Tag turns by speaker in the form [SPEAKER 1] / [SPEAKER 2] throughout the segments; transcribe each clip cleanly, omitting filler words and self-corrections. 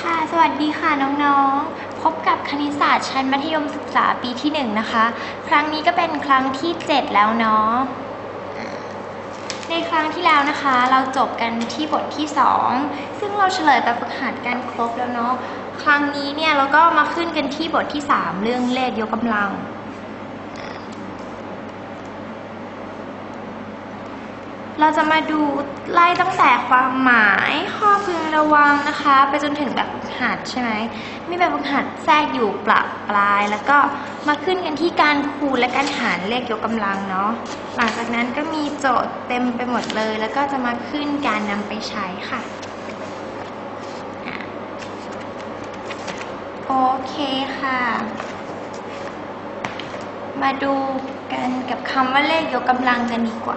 [SPEAKER 1] ค่ะสวัสดีค่ะน้องๆพบกับคณิตศาสตร์ชั้นมัธยมศึกษาปีที่1นะคะครั้งนี้ก็เป็นครั้งที่7แล้วเนาะในครั้งที่แล้วนะคะเราจบกันที่บทที่2ซึ่งเราเฉลยแบบฝึกหัดกันครบแล้วเนาะครั้งนี้เนี่ยเราก็มาขึ้นกันที่บทที่3เรื่องเลขยกกำลังเราจะมาดูไล่ตั้งแต่ความหมายข้อพึงระวังนะคะไปจนถึงแบบฝึกหัดใช่ไหมมีแบบฝึกหัดแทรกอยู่ประปรายแล้วก็มาขึ้นกันที่การคูณและการหารเลขยกกำลังเนาะหลังจากนั้นก็มีโจทย์เต็มไปหมดเลยแล้วก็จะมาขึ้นการนำไปใช้ค่ะโอเคค่ะมาดูกันกับคำว่าเลขยกกำลังกันดีกว่า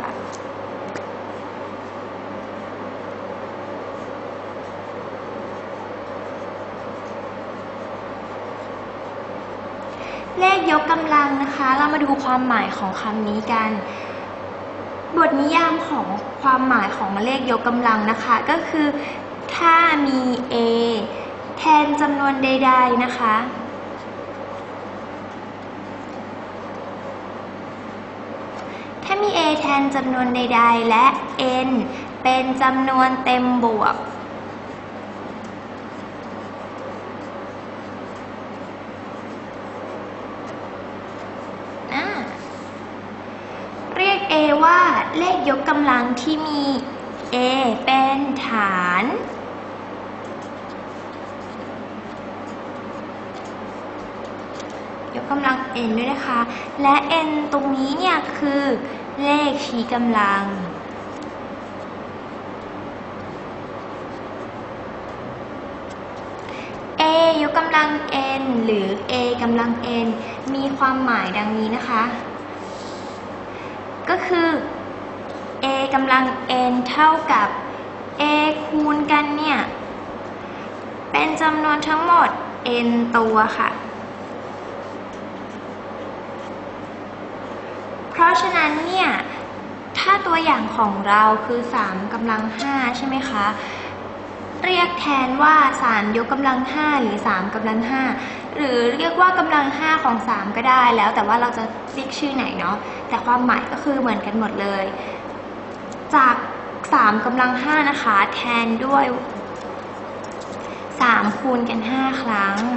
[SPEAKER 1] เลขยกกำลังนะคะเรามาดูความหมายของคำนี้กันบทนิยามของความหมายของเลขยกกำลังนะคะก็คือถ้ามี a แทนจำนวนใดๆนะคะถ้ามี a แทนจำนวนใดๆและ n เป็นจำนวนเต็มบวกเรียก a ว่าเลขยกกำลังที่มี a เป็นฐานยกกำลัง n ด้วยนะคะและ n ตรงนี้เนี่ยคือเลขชี้กำลังยกกำลัง n หรือ a กำลัง n มีความหมายดังนี้นะคะก็คือ a กำลัง n เท่ากับ a คูณกันเนี่ยเป็นจำนวนทั้งหมด n ตัวค่ะเพราะฉะนั้นเนี่ยถ้าตัวอย่างของเราคือ3กำลัง5ใช่ไหมคะเรียกแทนว่า3ยกกำลัง5หรือ3กำลัง5หรือเรียกว่ากำลัง5ของ3ก็ได้แล้วแต่ว่าเราจะเรียกชื่อไหนเนาะแต่ความหมายก็คือเหมือนกันหมดเลยจาก3กำลัง5นะคะแทนด้วย3คูณกัน5ครั้ง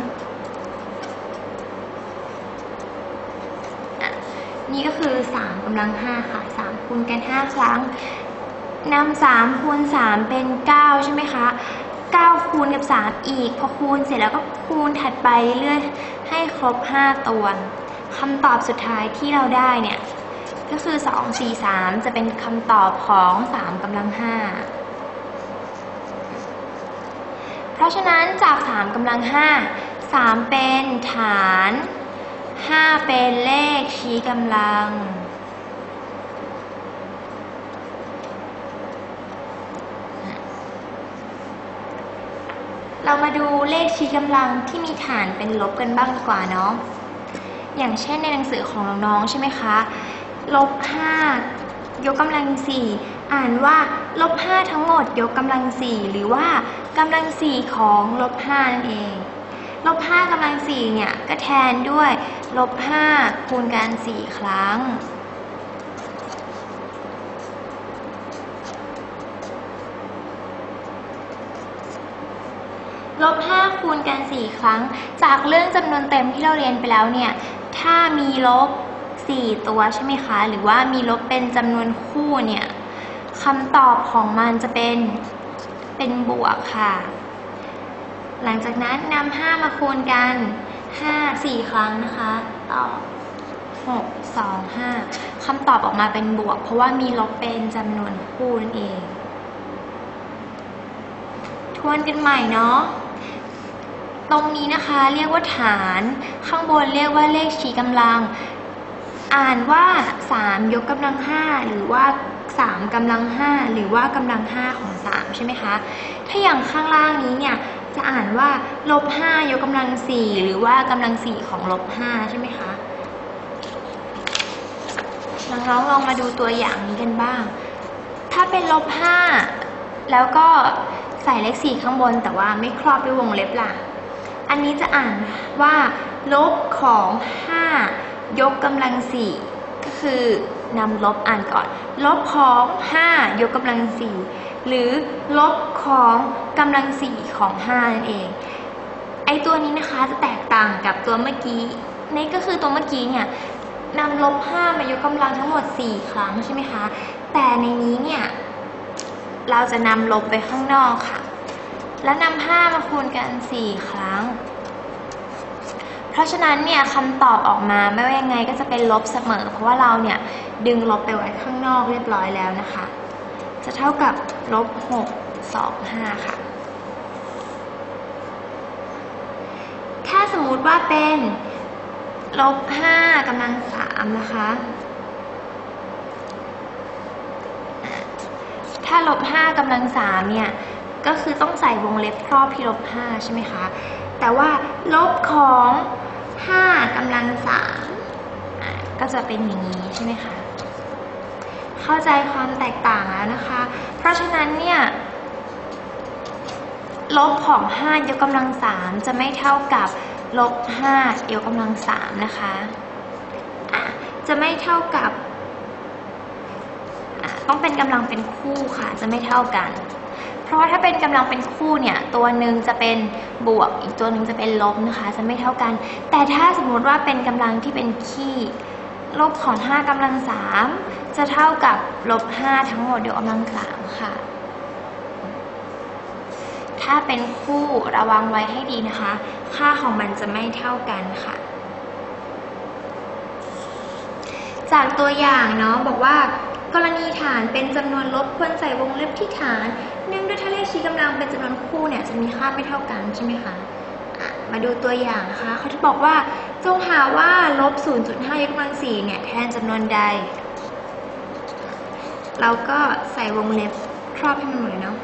[SPEAKER 1] นี่ก็คือ3กำลัง5ค่ะ3คูณกัน5ครั้งนำ3คูณ3เป็น9ใช่ไหมคะ9คูณกับ3อีกพอคูณเสร็จแล้วก็คูณถัดไปเรื่อยให้ครบ5ตัวคำตอบสุดท้ายที่เราได้เนี่ยก็คือ2 4 3จะเป็นคำตอบของ3กำลัง5เพราะฉะนั้นจาก3กำลัง5 3เป็นฐาน5เป็นเลขชี้กำลังเรามาดูเลขชี้กำลังที่มีฐานเป็นลบกันบ้างดีกว่าเนาะอย่างเช่นในหนังสือของน้องๆใช่ไหมคะลบ5ยกกำลัง4อ่านว่าลบ5ทั้งหมดยกกำลัง4หรือว่ากำลัง4ของลบ5นั่นเองลบ5กำลัง4เนี่ยก็แทนด้วยลบ5คูณกัน4ครั้งลบ5คูณกัน4ครั้งจากเรื่องจำนวนเต็มที่เราเรียนไปแล้วเนี่ยถ้ามีลบ4ตัวใช่ไหมคะหรือว่ามีลบเป็นจำนวนคู่เนี่ยคำตอบของมันจะเป็นบวกค่ะหลังจากนั้นนำ5มาคูณกัน4ครั้งนะคะตอบ6 2 5คำตอบออกมาเป็นบวกเพราะว่ามีลบเป็นจำนวนคู่นั่นเองทวนกันใหม่เนาะตรงนี้นะคะเรียกว่าฐานข้างบนเรียกว่าเลขชี้กำลังอ่านว่า3ยกกำลัง5หรือว่า3กำลัง5หรือว่ากำลัง5ของ3ใช่ไหมคะถ้าอย่างข้างล่างนี้เนี่ยจะอ่านว่าลบ5ยกกำลัง4หรือว่ากำลัง4ของลบ5ใช่ไหมคะน้องๆลองมาดูตัวอย่างนี้กันบ้างถ้าเป็นลบ5แล้วก็ใส่เลข4ข้างบนแต่ว่าไม่ครอบด้วยวงเล็บล่ะอันนี้จะอ่านว่าลบของ5ยกกำลัง4ก็คือนำลบอ่านก่อนลบของ5ยกกำลัง4หรือลบของกำลัง4ของ5นั่นเองไอตัวนี้นะคะจะแตกต่างกับตัวเมื่อกี้นี่ก็คือตัวเมื่อกี้เนี่ยนำลบ5มายกกำลังทั้งหมด4ครั้งใช่ไหมคะแต่ในนี้เนี่ยเราจะนำลบไปข้างนอกค่ะแล้วนำ5มาคูณกัน4ครั้งเพราะฉะนั้นเนี่ยคำตอบออกมาไม่ว่ายังไงก็จะเป็นลบเสมอเพราะว่าเราเนี่ยดึงลบไปไว้ข้างนอกเรียบร้อยแล้วนะคะจะเท่ากับลบ6 2 5ค่ะถ้าสมมุติว่าเป็นลบ5กำลัง3นะคะถ้าลบ5กำลัง3เนี่ยก็คือต้องใส่วงเล็บครอบที่ลบ5ใช่ไหมคะแต่ว่าลบของ5กำลัง3ก็จะเป็นอย่างนี้ใช่ไหมคะเข้าใจความแตกต่างแล้วนะคะเพราะฉะนั้นเนี่ยลบของ5ยกกำลัง3จะไม่เท่ากับลบ5ยกกำลัง3นะคะจะไม่เท่ากับต้องเป็นกำลังเป็นคู่ค่ะจะไม่เท่ากันเพราะว่าถ้าเป็นกำลังเป็นคู่เนี่ยตัวหนึ่งจะเป็นบวกอีกตัวหนึ่งจะเป็นลบนะคะจะไม่เท่ากันแต่ถ้าสมมติว่าเป็นกำลังที่เป็นคี่ลบของ5กำลัง3จะเท่ากับลบ5ทั้งหมดยกกำลัง3ค่ะถ้าเป็นคู่ระวังไว้ให้ดีนะคะค่าของมันจะไม่เท่ากันค่ะจากตัวอย่างเนาะบอกว่ากรณีฐานเป็นจำนวนลบควรใส่วงเล็บที่ฐานเนื่องด้วยถ้าเลขชี้กำลังเป็นจำนวนคู่เนี่ยจะมีค่าไม่เท่ากันใช่ไหมคะมาดูตัวอย่างนะคะเขาจะบอกว่าจงหาว่าลบ 0.5 ยกกำลัง4เนี่ยแทนจำนวนใดเราก็ใส่วงเล็บครอบให้มันหมดเลยเนาะ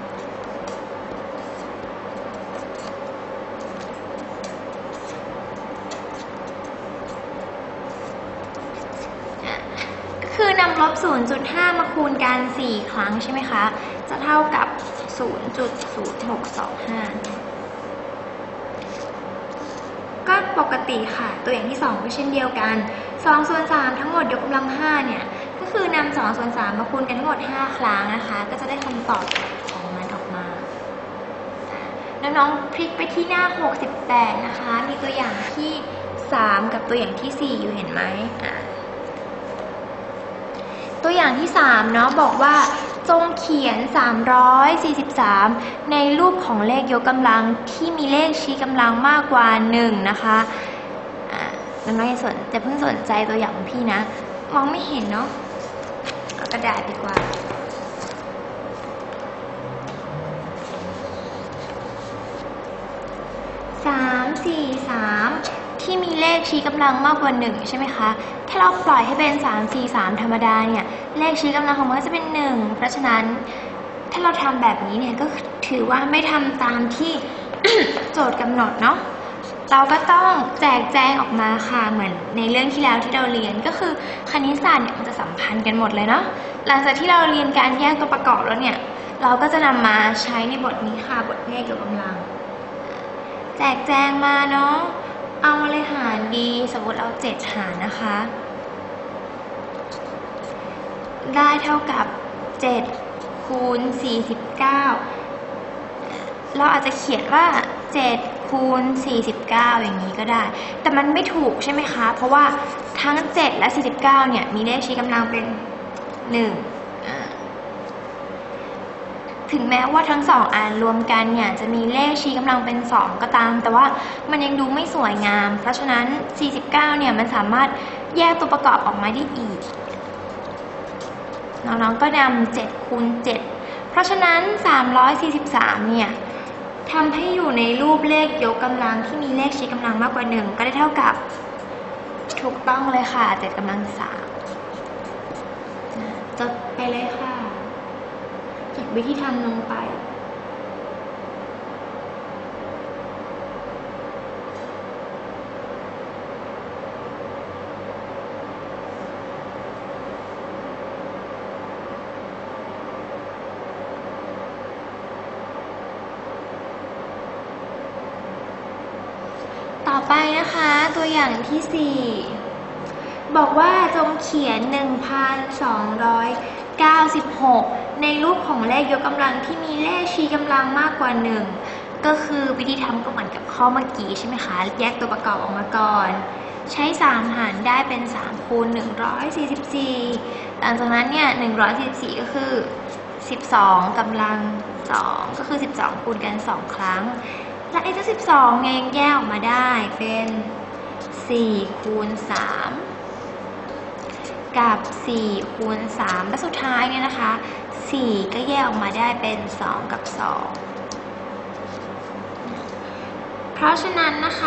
[SPEAKER 1] คือนำลบ 0.5 มาคูณกัน4ครั้งใช่ไหมคะจะเท่ากับ 0.0625 ก็ปกติค่ะตัวอย่างที่2ก็เช่นเดียวกัน2ส่วน3ทั้งหมดยกกำลัง5เนี่ยก็คือนำ2ส่วน3มาคูณกันทั้งหมด5ครั้งนะคะก็จะได้คำตอบของมันออกมาน้องๆพลิกไปที่หน้า68นะคะมีตัวอย่างที่3กับตัวอย่างที่4อยู่เห็นไหมตัวอย่างที่3เนาะบอกว่าจงเขียน343ในรูปของเลขยกกำลังที่มีเลขชี้กำลังมากกว่า1นะคะน้องๆอย่าเพิ่งสนใจตัวอย่างของพี่นะมองไม่เห็นเนาะเอากระดาษดีกว่า343ที่มีเลขชี้กำลังมากกว่า1ใช่ไหมคะถ้าเราปล่อยให้เป็น343ธรรมดาเนี่ยเลขชี้กำลังของมันก็จะเป็น1เพราะฉะนั้นถ้าเราทำแบบนี้เนี่ยก็ถือว่าไม่ทำตามที่ โจทย์กำหนดเนาะเราก็ต้องแจกแจงออกมาค่ะเหมือนในเรื่องที่แล้วที่เราเรียนก็คือคณิตศาสตร์เนี่ยมันจะสัมพันธ์กันหมดเลยเนาะหลังจากที่เราเรียนการแยกตัวประกอบแล้วเนี่ยเราก็จะนำมาใช้ในบทนี้ค่ะบทเลขยกกำลังแจกแจงมาเนาะเอาอะไรหารดีสมมติเอา7หารนะคะได้เท่ากับ7คูณ49เราอาจจะเขียนว่า7คูณ49อย่างนี้ก็ได้แต่มันไม่ถูกใช่ไหมคะเพราะว่าทั้ง7และ49เนี่ยมีเลขชี้กำลังเป็น1ถึงแม้ว่าทั้ง2อันรวมกันเนี่ยจะมีเลขชี้กำลังเป็น2ก็ตามแต่ว่ามันยังดูไม่สวยงามเพราะฉะนั้น49เนี่ยมันสามารถแยกตัวประกอบออกมาได้อีกน้องๆก็นำ7คูณ7เพราะฉะนั้น343เนี่ยทำให้อยู่ในรูปเลขยกกำลังที่มีเลขชี้กำลังมากกว่า1ก็ได้เท่ากับถูกต้องเลยค่ะ7กำลัง3จดไปเลยค่ะอีกวิธีทำลงไปไปนะคะตัวอย่างที่4บอกว่าจงเขียน 1,296 ในรูปของเลขยกกำลังที่มีเลขชี้กำลังมากกว่า1ก็คือวิธีทำก็เหมือนกับข้อเมื่อกี้ใช่ไหมคะแยกตัวประกอบออกมาก่อนใช้3หารได้เป็น3คูณ144หลังจากนั้นเนี่ย144ก็คือ12กำลัง2ก็คือ12คูณกัน2ครั้งและไอ้เจ้า12เนี่ยยังแยกออกมาได้เป็น4คูณ3กับ4คูณ3และสุดท้ายเนี่ยนะคะ4ก็แยกออกมาได้เป็น2กับ2เพราะฉะนั้นนะคะ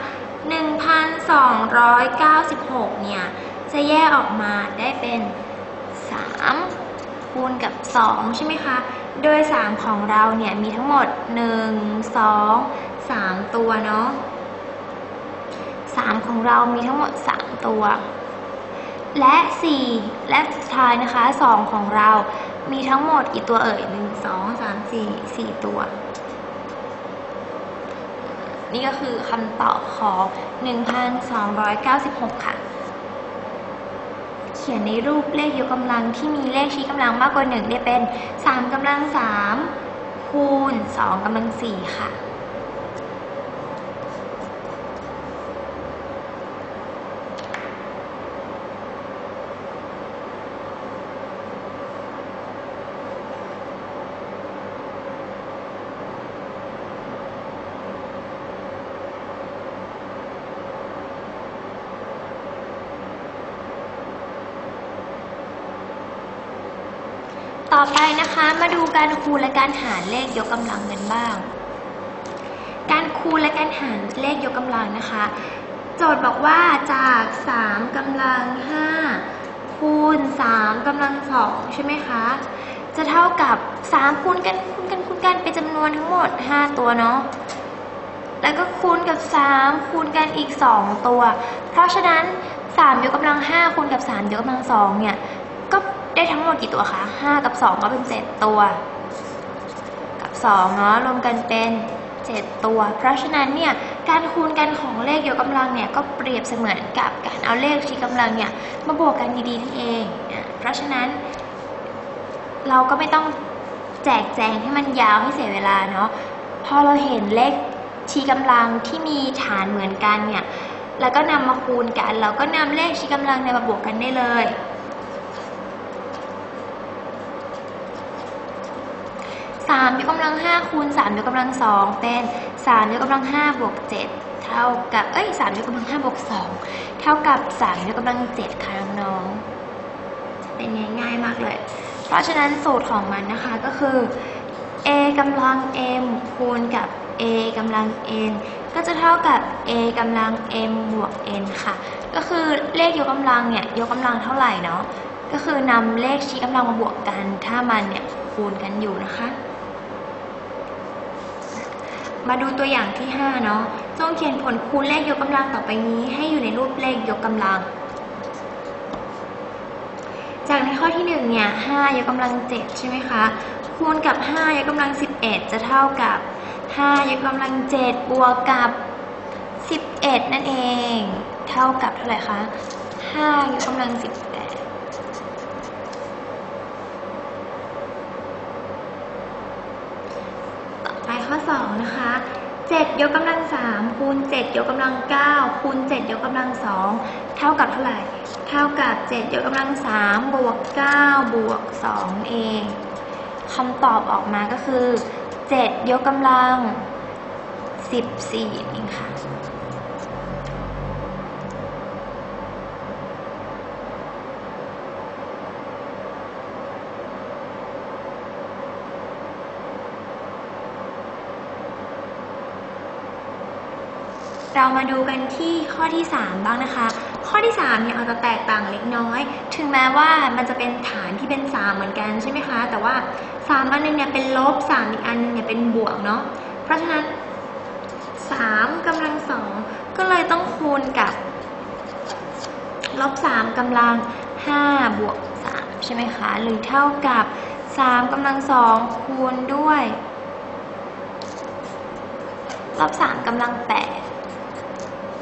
[SPEAKER 1] 1,296 เนี่ยจะแยกออกมาได้เป็น3คูณกับ2ใช่ไหมคะโดย3ของเราเนี่ยมีทั้งหมด1 2 3ตัวเนาะ3ของเรามีทั้งหมด3ตัวและ4และสุดท้ายนะคะ2ของเรามีทั้งหมดกี่ตัวเอ่ย1 2 3 4 4ตัวนี่ก็คือคำตอบของ 1,296 ค่ะเขียนในรูปเลขยกกำลังที่มีเลขชี้กำลังมากกว่า1ได้เป็น3กำลัง3คูณ2กำลัง4ค่ะต่อไปนะคะมาดูการคูณและการหารเลขยกกำลังกันบ้าง การคูณและการหารเลขยกกำลังนะคะโจทย์บอกว่าจาก3กำลัง5คูณ3กำลัง2ใช่ไหมคะจะเท่ากับ3คูณกันเป็นจำนวนทั้งหมด5ตัวเนาะแล้วก็คูณกับ3คูณกันอีก2ตัวเพราะฉะนั้น3ยกกำลัง5คูณกับ3ยกกำลัง2เนี่ยก็ได้ทั้งหมดกี่ตัวคะ5กับ2ก็เป็น7ตัวกับ2เนาะรวมกันเป็น7ตัวเพราะฉะนั้นเนี่ยการคูณกันของเลขยกกำลังเนี่ยก็เปรียบเสมือนกับการเอาเลขชี้กำลังเนี่ยมาบวกกันดีๆนั่นเองเพราะฉะนั้นเราก็ไม่ต้องแจกแจงให้มันยาวให้เสียเวลาเนาะพอเราเห็นเลขชี้กำลังที่มีฐานเหมือนกันเนี่ยแล้วก็นำมาคูณกันเราก็นำเลขชี้กำลังเนี่ยมาบวกกันได้เลย3ยกกำลัง5คูณ3ยกกำลัง2เป็น3ยกกำลัง5บวก7เท่ากับ3ยกกำลัง5บวก2เท่ากับ3ยกกำลัง7ค่ะน้องๆเป็นง่ายมากเลยเพราะฉะนั้นสูตรของมันนะคะก็คือ a กำลัง m คูณกับ a กำลัง n ก็จะเท่ากับ a กำลัง m บวก n ค่ะก็คือเลขยกกำลังเนี่ยยกกำลังเท่าไหร่เนาะก็คือนำเลขชี้กำลังมาบวกกันถ้ามันเนี่ยคูณกันอยู่นะคะมาดูตัวอย่างที่5เนาะจงเขียนผลคูณเลขยกกำลังต่อไปนี้ให้อยู่ในรูปเลขยกกำลังจากในข้อที่1เนี่ย5ยกกำลัง7ใช่ไหมคะคูณกับ5ยกกำลัง11จะเท่ากับ5ยกกำลัง7บวกกับ11นั่นเองเท่ากับเท่าไหร่คะ5ยกกำลัง18ไปข้อ2นะคะ7ยกกำลัง3คูณ7ยกกำลัง9คูณ7ยกกำลัง2เท่ากับเท่าไหร่เท่ากับ7ยกกำลัง3บวก9บวก2เองคำตอบออกมาก็คือ7ยกกำลัง14เองค่ะเรามาดูกันที่ข้อที่3บ้างนะคะข้อที่3เนี่ยอาจจะแตกต่างเล็กน้อยถึงแม้ว่ามันจะเป็นฐานที่เป็น3เหมือนกันใช่ไหมคะแต่ว่า3อันนึงเนี่ยเป็นลบ3อีกอันนึงเนี่ยเป็นบวกเนาะเพราะฉะนั้น3กำลัง2ก็เลยต้องคูณกับลบ3กำลัง5บวก3ใช่ไหมคะหรือเท่ากับ3กำลัง2คูณด้วยลบ3กำลัง8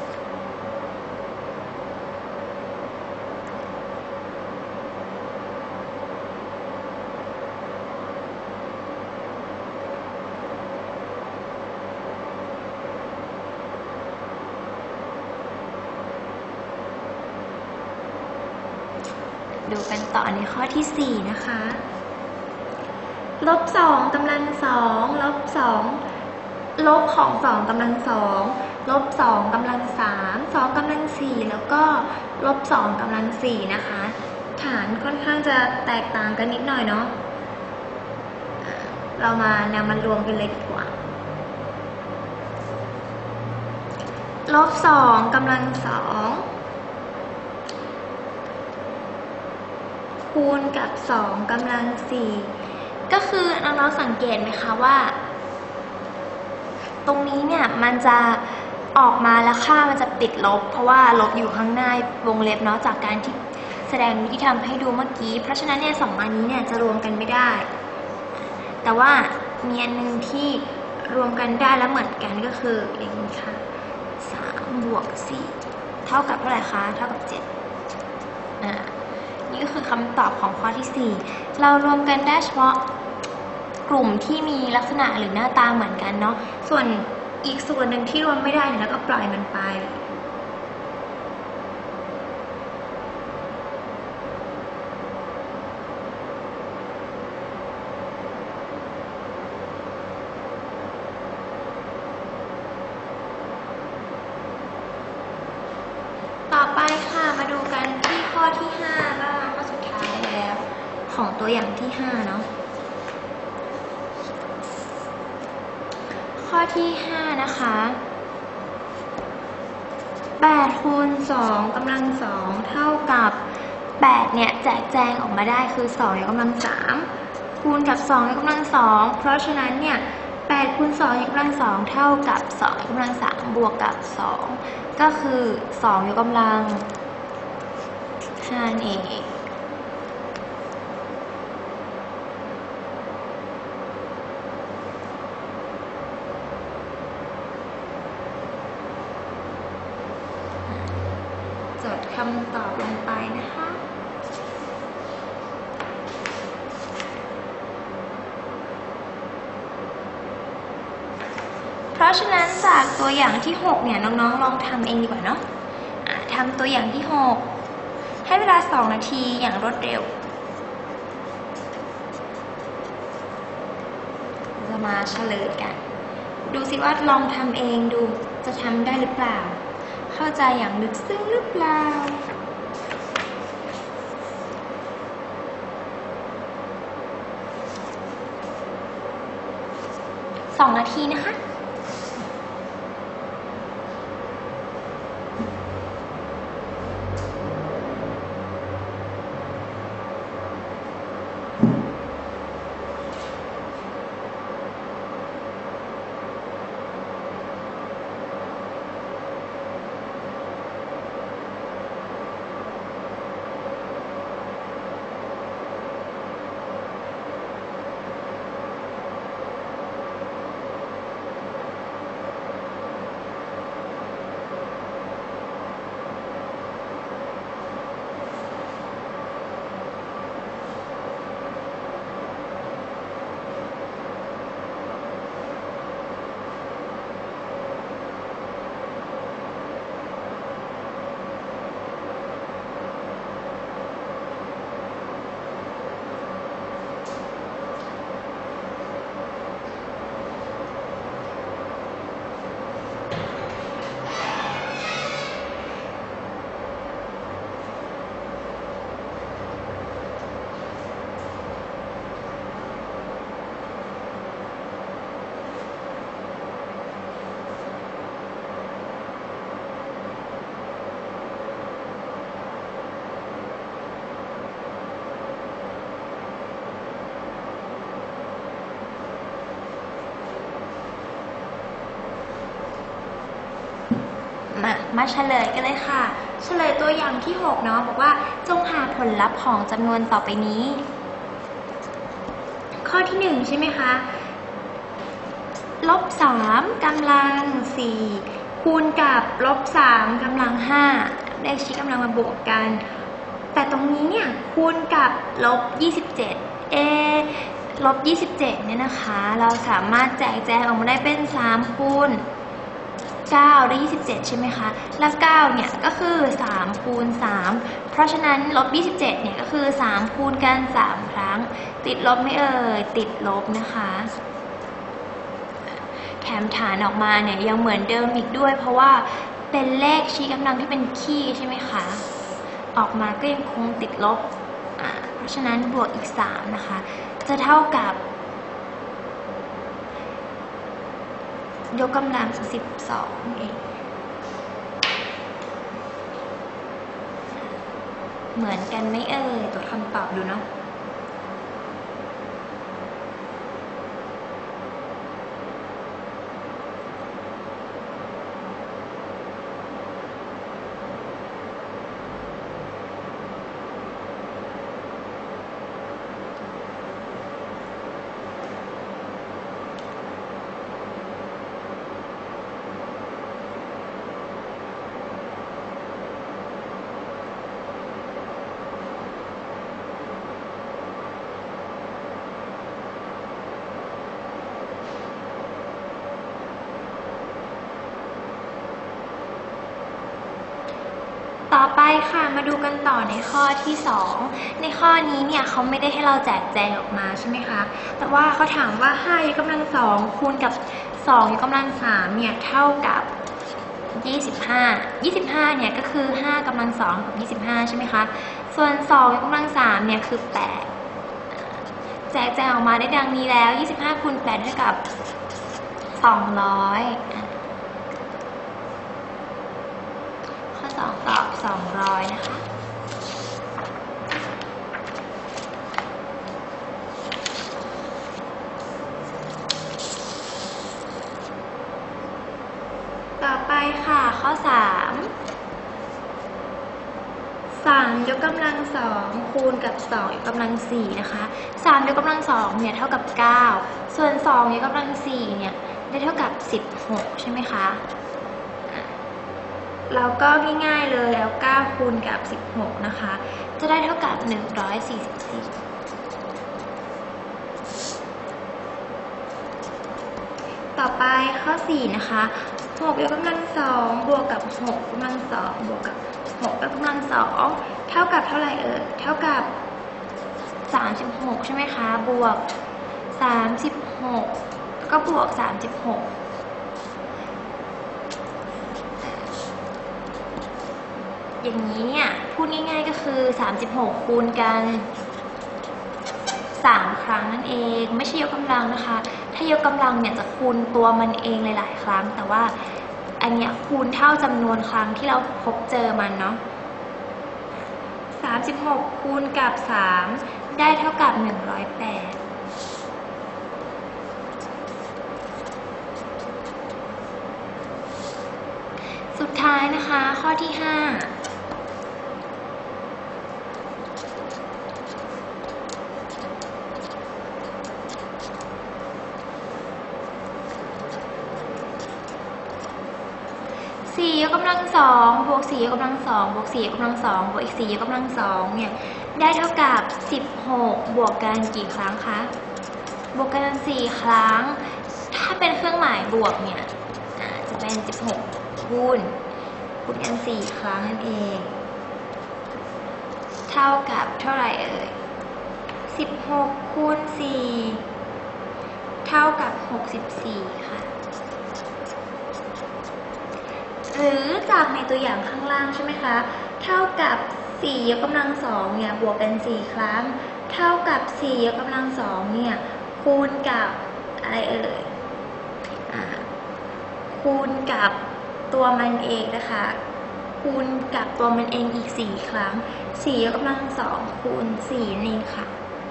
[SPEAKER 1] ดูกันต่อในข้อที่4นะคะลบ2กำลัง2ลบ2ลบของ2กำลัง2ลบ2กำลัง3 2กำลัง4แล้วก็ลบ2กำลัง4นะคะฐานค่อนข้างจะแตกต่างกันนิดหน่อยเนาะเรามานำมันรวมกันเลยดีกว่าลบ2กำลัง2คูณกับ2กำลัง4ก็คือน้องๆสังเกตไหมคะว่าตรงนี้เนี่ยมันจะออกมาแล้วค่ามันจะติดลบเพราะว่าลบอยู่ข้างหน้าวงเล็บเนาะจากการที่แสดงวิธีทำให้ดูเมื่อกี้เพราะฉะนั้นเนี่ย2อันนี้เนี่ยจะรวมกันไม่ได้แต่ว่ามีอันนึงที่รวมกันได้แล้วเหมือนกันก็คืออย่างนี้ค่ะ3บวก4เท่ากับเท่าไหร่คะเท่ากับ7นี่ก็คือคำตอบของข้อที่4เรารวมกันได้เฉพาะกลุ่มที่มีลักษณะหรือหน้าตาเหมือนกันเนาะส่วนอีกส่วนหนึ่งที่รวมไม่ได้เนี่ยเราก็ปล่อยมันไปต่อไปค่ะมาดูกันที่ข้อที่5บ้างข้อสุดท้ายแล้วของตัวอย่างที่5เนาะข้อที่5นะคะ8คูณ2กำลัง2เท่ากับ8เนี่ยแจกแจงออกมาได้คือ2ยกกำลัง3คูณกับ2ยกกำลัง2เพราะฉะนั้นเนี่ย8คูณ2ยกกำลัง2เท่ากับ2ยกกำลัง3บวกกับ2ก็คือ2ยกกำลัง5นั่นเองจดคำตอบลงไปนะคะเพราะฉะนั้นจากตัวอย่างที่6เนี่ยน้องๆลองทำเองดีกว่าเนาะทำตัวอย่างที่6ให้เวลา2นาทีอย่างรวดเร็วจะมาเฉลยกันดูสิว่าลองทำเองดูจะทำได้หรือเปล่าเข้าใจอย่างลึกซึ้งหรือเปล่า2นาทีนะคะมาเฉลยกันเลยค่ะเฉลยตัวอย่างที่6เนาะบอกว่าจงหาผลลัพธ์ของจำนวนต่อไปนี้ข้อที่1ใช่ไหมคะลบ3กำลัง4คูณกับลบ3กำลัง5เลขชี้กำลังมาบวกกันแต่ตรงนี้เนี่ยคูณกับลบ27ลบ27เนี่ยนะคะเราสามารถแจกแจงออกมาได้เป็น3คูณ 9 ได้ 27 ใช่ไหมคะ และ9เนี่ยก็คือ3คูณ3เพราะฉะนั้นลบ27เนี่ยก็คือ3คูณกัน3ครั้งติดลบไหมเอ่ยติดลบนะคะแถมฐานออกมาเนี่ยยังเหมือนเดิมอีกด้วยเพราะว่าเป็นเลขชี้กำลังที่เป็นคี่ใช่ไหมคะออกมาก็ยังคงติดลบเพราะฉะนั้นบวกอีก3นะคะจะเท่ากับยกกำลัง12เองเหมือนกันไหมเอ่ยตรวจคำตอบดูเนาะต่อไปค่ะมาดูกันต่อในข้อที่2ในข้อนี้เนี่ยเขาไม่ได้ให้เราแจกแจงออกมาใช่ไหมคะแต่ว่าเขาถามว่า5ยกกำลัง2คูณกับ2ยกกำลัง3เนี่ยเท่ากับ25เนี่ยก็คือ5กำลัง2กับ25ใช่ไหมคะส่วน2ยกกำลัง3เนี่ยคือ8แจกแจงออกมาได้ดังนี้แล้ว25คูณ8เท่ากับ2002ตอบ200นะคะต่อไปค่ะข้อ3ยกกำลัง2คูณกับ2ยกกำลัง4นะคะ3ยกกำลัง2เนี่ยเท่ากับ9ส่วน2ยกกำลัง4เนี่ยได้เท่ากับ16ใช่ไหมคะเราก็ง่ายๆเลยแล้ว9คูณกับ16นะคะจะได้เท่ากับ144ต่อไปข้อ4นะคะ6ยกกำลัง2บวกกับ6กำลัง2บวกกับ6ยกกำลัง2เท่ากับเท่าไหร่เอ่ยเท่ากับ36ใช่ไหมคะบวก36ก็บวก36อย่างนี้เนี่ยพูดง่ายๆก็คือ36คูณกัน3ครั้งนั่นเองไม่ใช่ยกกำลังนะคะถ้ายกกำลังเนี่ยจะคูณตัวมันเองหลายๆครั้งแต่ว่าอันเนี้ยคูณเท่าจำนวนครั้งที่เราพบเจอมันเนาะ36คูณกับ3ได้เท่ากับ108สุดท้ายนะคะข้อที่54ยกกำลัง2บวก4ยกกำลัง2บวก4ยกกำลัง2บวกอีก4ยกกำลัง2เนี่ยได้เท่ากับ16บวกกันกี่ครั้งคะบวกกัน4ครั้งถ้าเป็นเครื่องหมายบวกเนี่ยจะเป็น16คูณกัน4ครั้งนั่นเองเท่ากับเท่าไหร่เอ่ย16คูณ4เท่ากับ64ค่ะหรือจากในตัวอย่างข้างล่างใช่ไหมคะเท่ากับ4ยกกำลัง2เนี่ยบวกกัน4ครั้งเท่ากับ4ยกกำลัง2เนี่ยคูณกับอะไรเอ่ยคูณกับตัวมันเองนะคะคูณกับตัวมันเองอีก4ครั้ง4ยกกำลัง2คูณ4นั่นเองค่ะ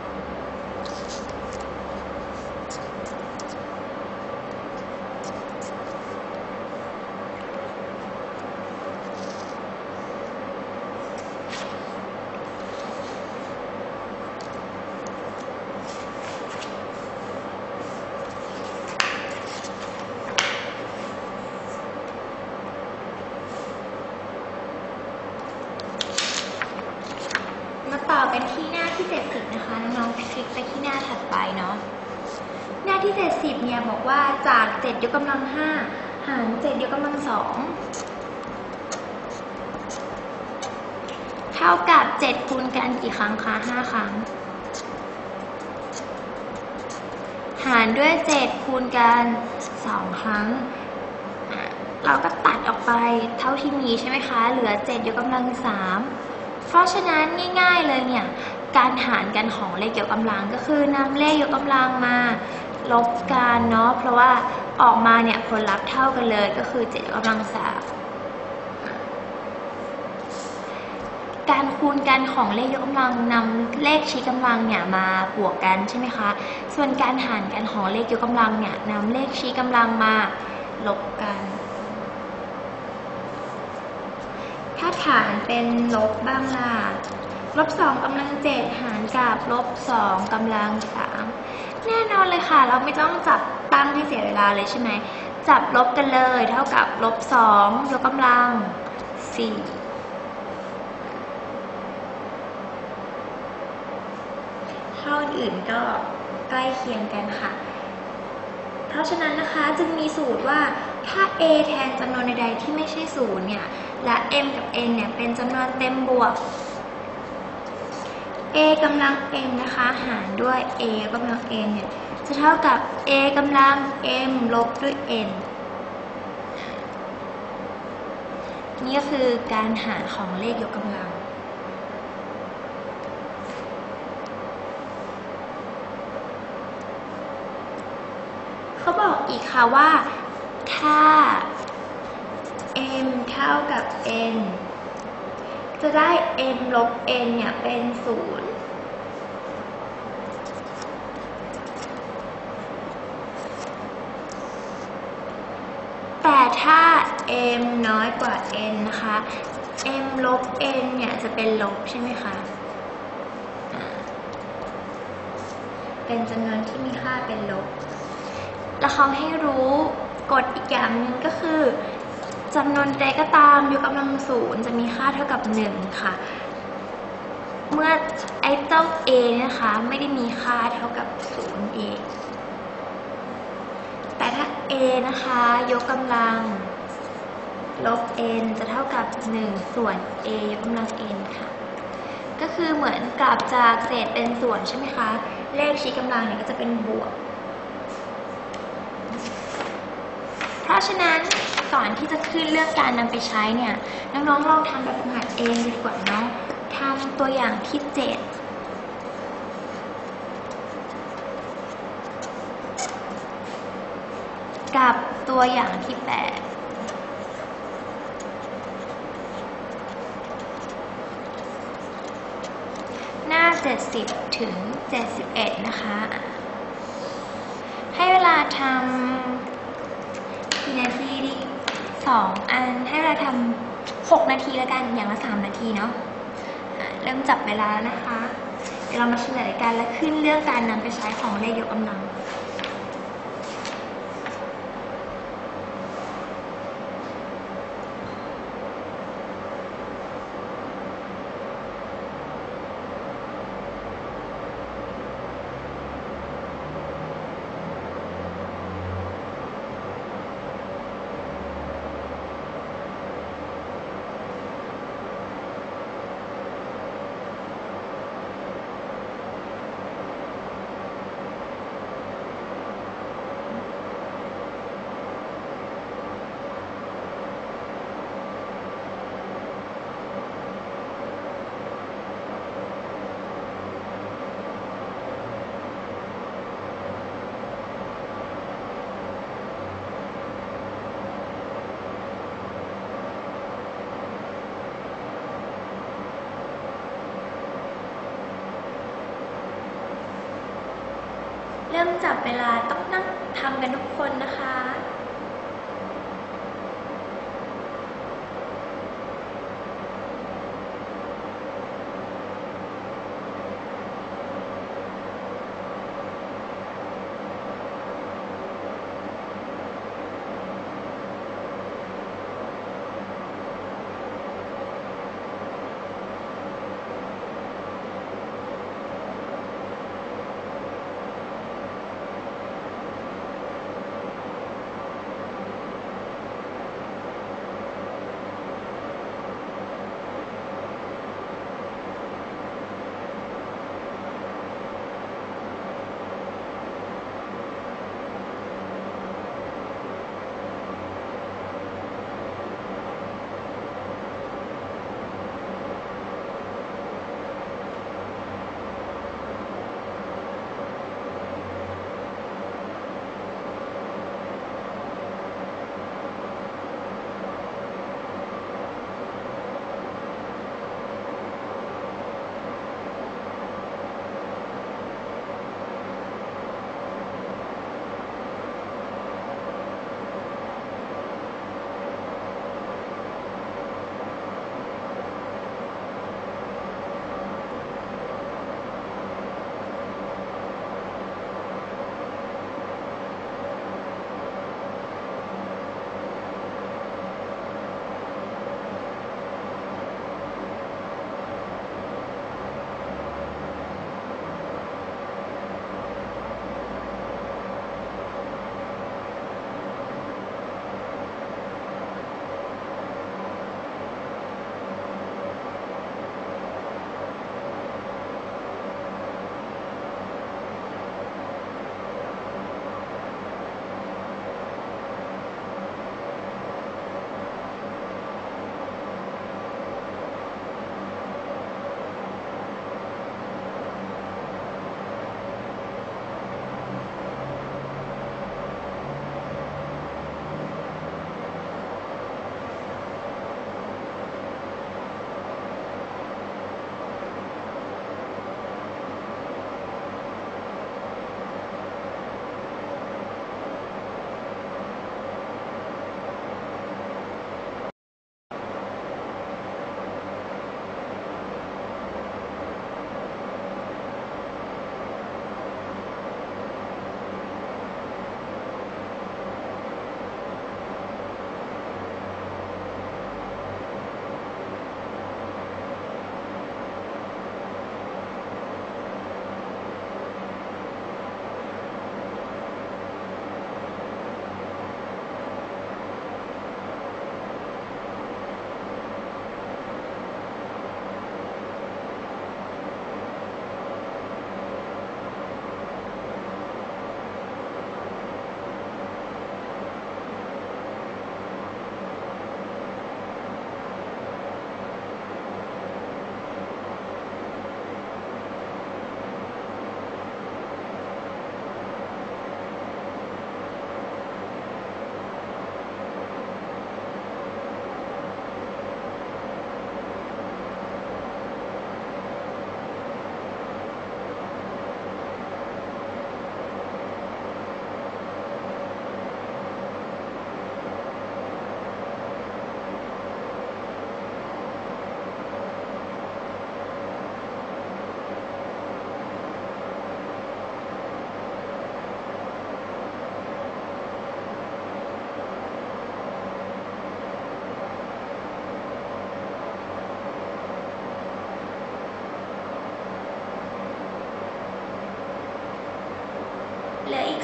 [SPEAKER 1] ต่อกันที่หน้าที่70นะคะน้องๆคลิกไปที่หน้าถัดไปเนาะหน้าที่70เนี่ยบอกว่าจาก7ยกกำลัง5 หาร7ยกกำลัง2เท่ากับ7คูณกันกี่ครั้งคะ5ครั้งหารด้วย7คูณกัน2ครั้งเราก็ตัดออกไปเท่าที่มีใช่ไหมคะเหลือ7ยกกำลัง3เพราะฉะนั้นง่ายๆเลยเนี่ยการหารกันของเลขยกกำลังก็คือนำเลขยกกำลังมาลบกันเนาะเพราะว่าออกมาเนี่ยผลลัพธ์เท่ากันเลยก็คือ7ยกกำลัง3การคูณกันของเลขยกกำลังนำเลขชี้กำลังเนี่ยมาบวกกันใช่ไหมคะส่วนการหารกันของเลขยกกำลังเนี่ยนำเลขชี้กำลังมาลบกันถ้าฐานเป็นลบบ้างล่ะ-2 กำลัง 7หารกับ-2 กำลัง 3แน่นอนเลยค่ะเราไม่ต้องจับตั้งให้เสียเวลาเลยใช่ไหมจับลบกันเลยเท่ากับ-2 ยกกำลัง 4เท่าอื่นก็ใกล้เคียงกันค่ะเพราะฉะนั้นนะคะจึงมีสูตรว่าถ้า a แทนจำนวนใดๆที่ไม่ใช่0เนี่ยและ m กับ n เนี่ยเป็นจำนวนเต็มบวก a กำลัง m นะคะหารด้วย a กำลัง n เนี่ยจะเท่ากับ a กำลัง m ลบด้วย n นี่ก็คือการหารของเลขยกกำลังเขาบอกอีกค่ะว่าถ้า m เท่ากับ n จะได้ m ลบ n เนี่ยเป็น0แต่ถ้า m น้อยกว่า n นะคะ m ลบ n เนี่ยจะเป็นลบใช่ไหมคะเป็นจำนวนที่มีค่าเป็นลบแล้วเขาให้รู้กฎอีกอย่างหนึ่งก็คือจำนวนใดก็ตามยกกำลัง0จะมีค่าเท่ากับ1ค่ะเมื่อไอ้เจ้า a นะคะไม่ได้มีค่าเท่ากับ0เองแต่ถ้า a นะคะยกกำลังลบ n จะเท่ากับ1ส่วน a ยกกำลัง n ค่ะก็คือเหมือนกลับจากเศษเป็นส่วนใช่ไหมคะเลขชี้กำลังเนี่ยก็จะเป็นบวกเพราะฉะนั้นก่อนที่จะขึ้นเรื่องการนำไปใช้เนี่ยน้องๆลองทำแบบฝึกหัดเองดีกว่าเนาะทำตัวอย่างที่7กับตัวอย่างที่8หน้า70ถึง71นะคะให้เวลาทำกี่นาทีดี2อันให้เวลาทำ6นาทีแล้วกันอย่างละ3นาทีเนาะเริ่มจับเวลานะคะเดี๋ยวเรามาเฉลยกันและขึ้นเรื่องการนำไปใช้ของเลขยกกำลังเริ่มจับเวลาต้องนั่งทำกันทุกคนนะคะ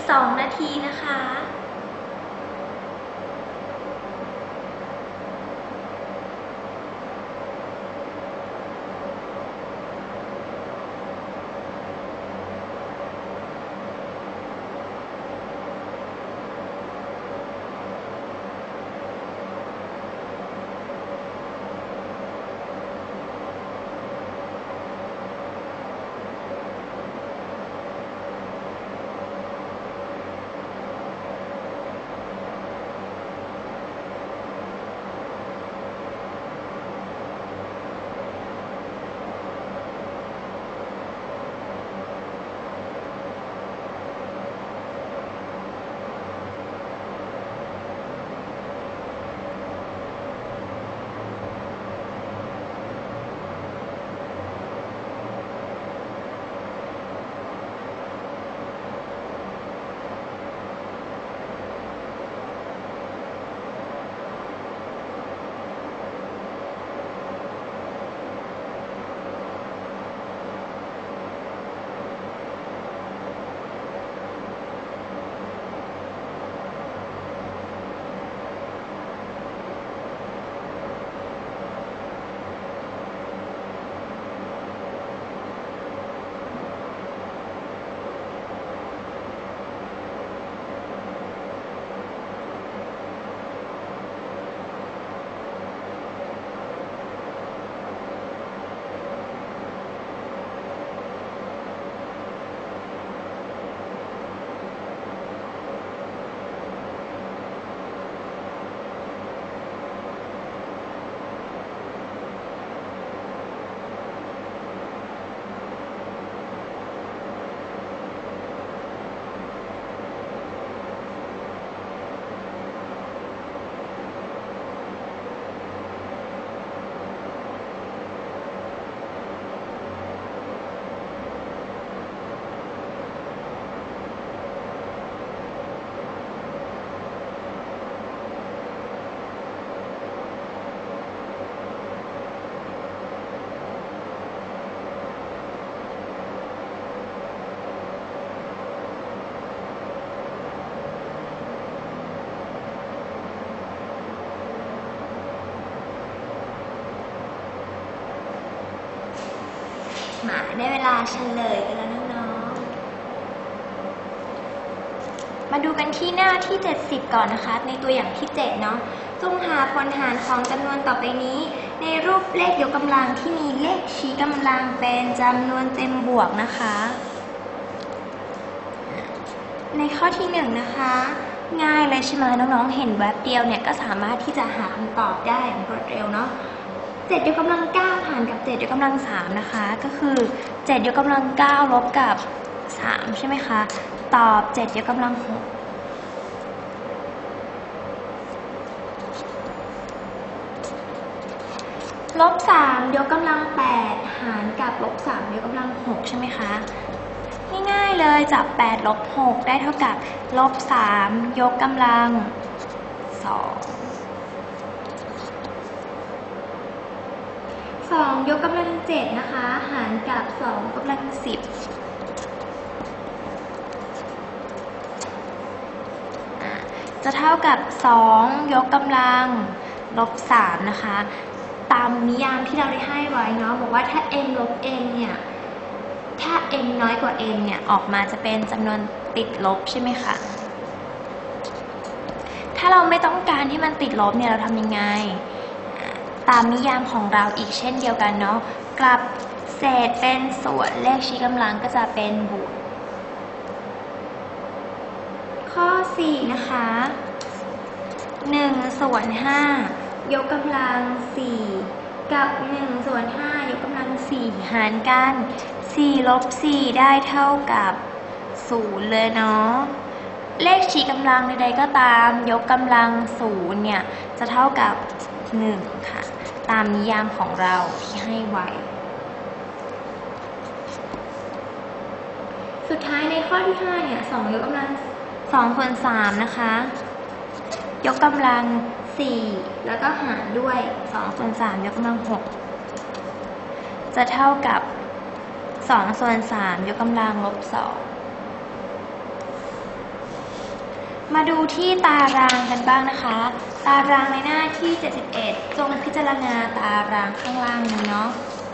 [SPEAKER 1] 2 นาทีนะคะมาได้เวลาเฉลยกันแล้วน้องๆมาดูกันที่หน้าที่70ก่อนนะคะในตัวอย่างที่7เนาะจงหาผลหารของจำนวนต่อไปนี้ในรูปเลขยกกำลังที่มีเลขชี้กำลังเป็นจำนวนเต็มบวกนะคะในข้อที่1นะคะง่ายเลยใช่ไหมน้องๆเห็นแวบเดียวเนี่ยก็สามารถที่จะหาคำตอบได้อย่างรวดเร็วเนาะ7ยกกำลัง9หารกับ7ยกกำลัง3นะคะก็คือ7ยกกำลัง9ลบกับ3ใช่ไหมคะตอบ7ยกกำลัง6ลบ3ยกกำลัง8หารกับลบ3ยกกำลัง6ใช่ไหมคะง่ายๆเลยจาก8ลบ6ได้เท่ากับลบ3ยกกำลัง2 2ยกกำลัง7นะคะหารกับ2กำลัง10จะเท่ากับ2ยกกำลังลบ3นะคะตามนิยามที่เราได้ให้ไว้เนาะบอกว่าถ้า m ลบ n เนี่ยถ้า m น้อยกว่า n เนี่ยออกมาจะเป็นจำนวนติดลบใช่ไหมคะถ้าเราไม่ต้องการที่มันติดลบเนี่ยเราทำยังไงตามนิยามของเราอีกเช่นเดียวกันเนาะกลับเศษเป็นส่วนเลขชี้กำลังก็จะเป็นบวกข้อ4นะคะ1ส่วน5ยกกำลัง4กับ1ส่วน5ยกกำลัง4หารกัน4ลบ4ได้เท่ากับ0เลยเนาะเลขชี้กำลังใดๆก็ตามยกกำลัง0เนี่ยจะเท่ากับ1ค่ะตามนิยามของเราที่ให้ไว้สุดท้ายในข้อที่5เนี่ย2ยกกำลัง2ส่วน3นะคะยกกำลัง4แล้วก็หารด้วย2ส่วน3ยกกำลัง6จะเท่ากับ2ส่วน3ยกกำลังลบ2 มาดูที่ตารางกันบ้างนะคะ ตารางในหน้าที่71จงพิจารณาตารางข้างล่างนี้เนาะ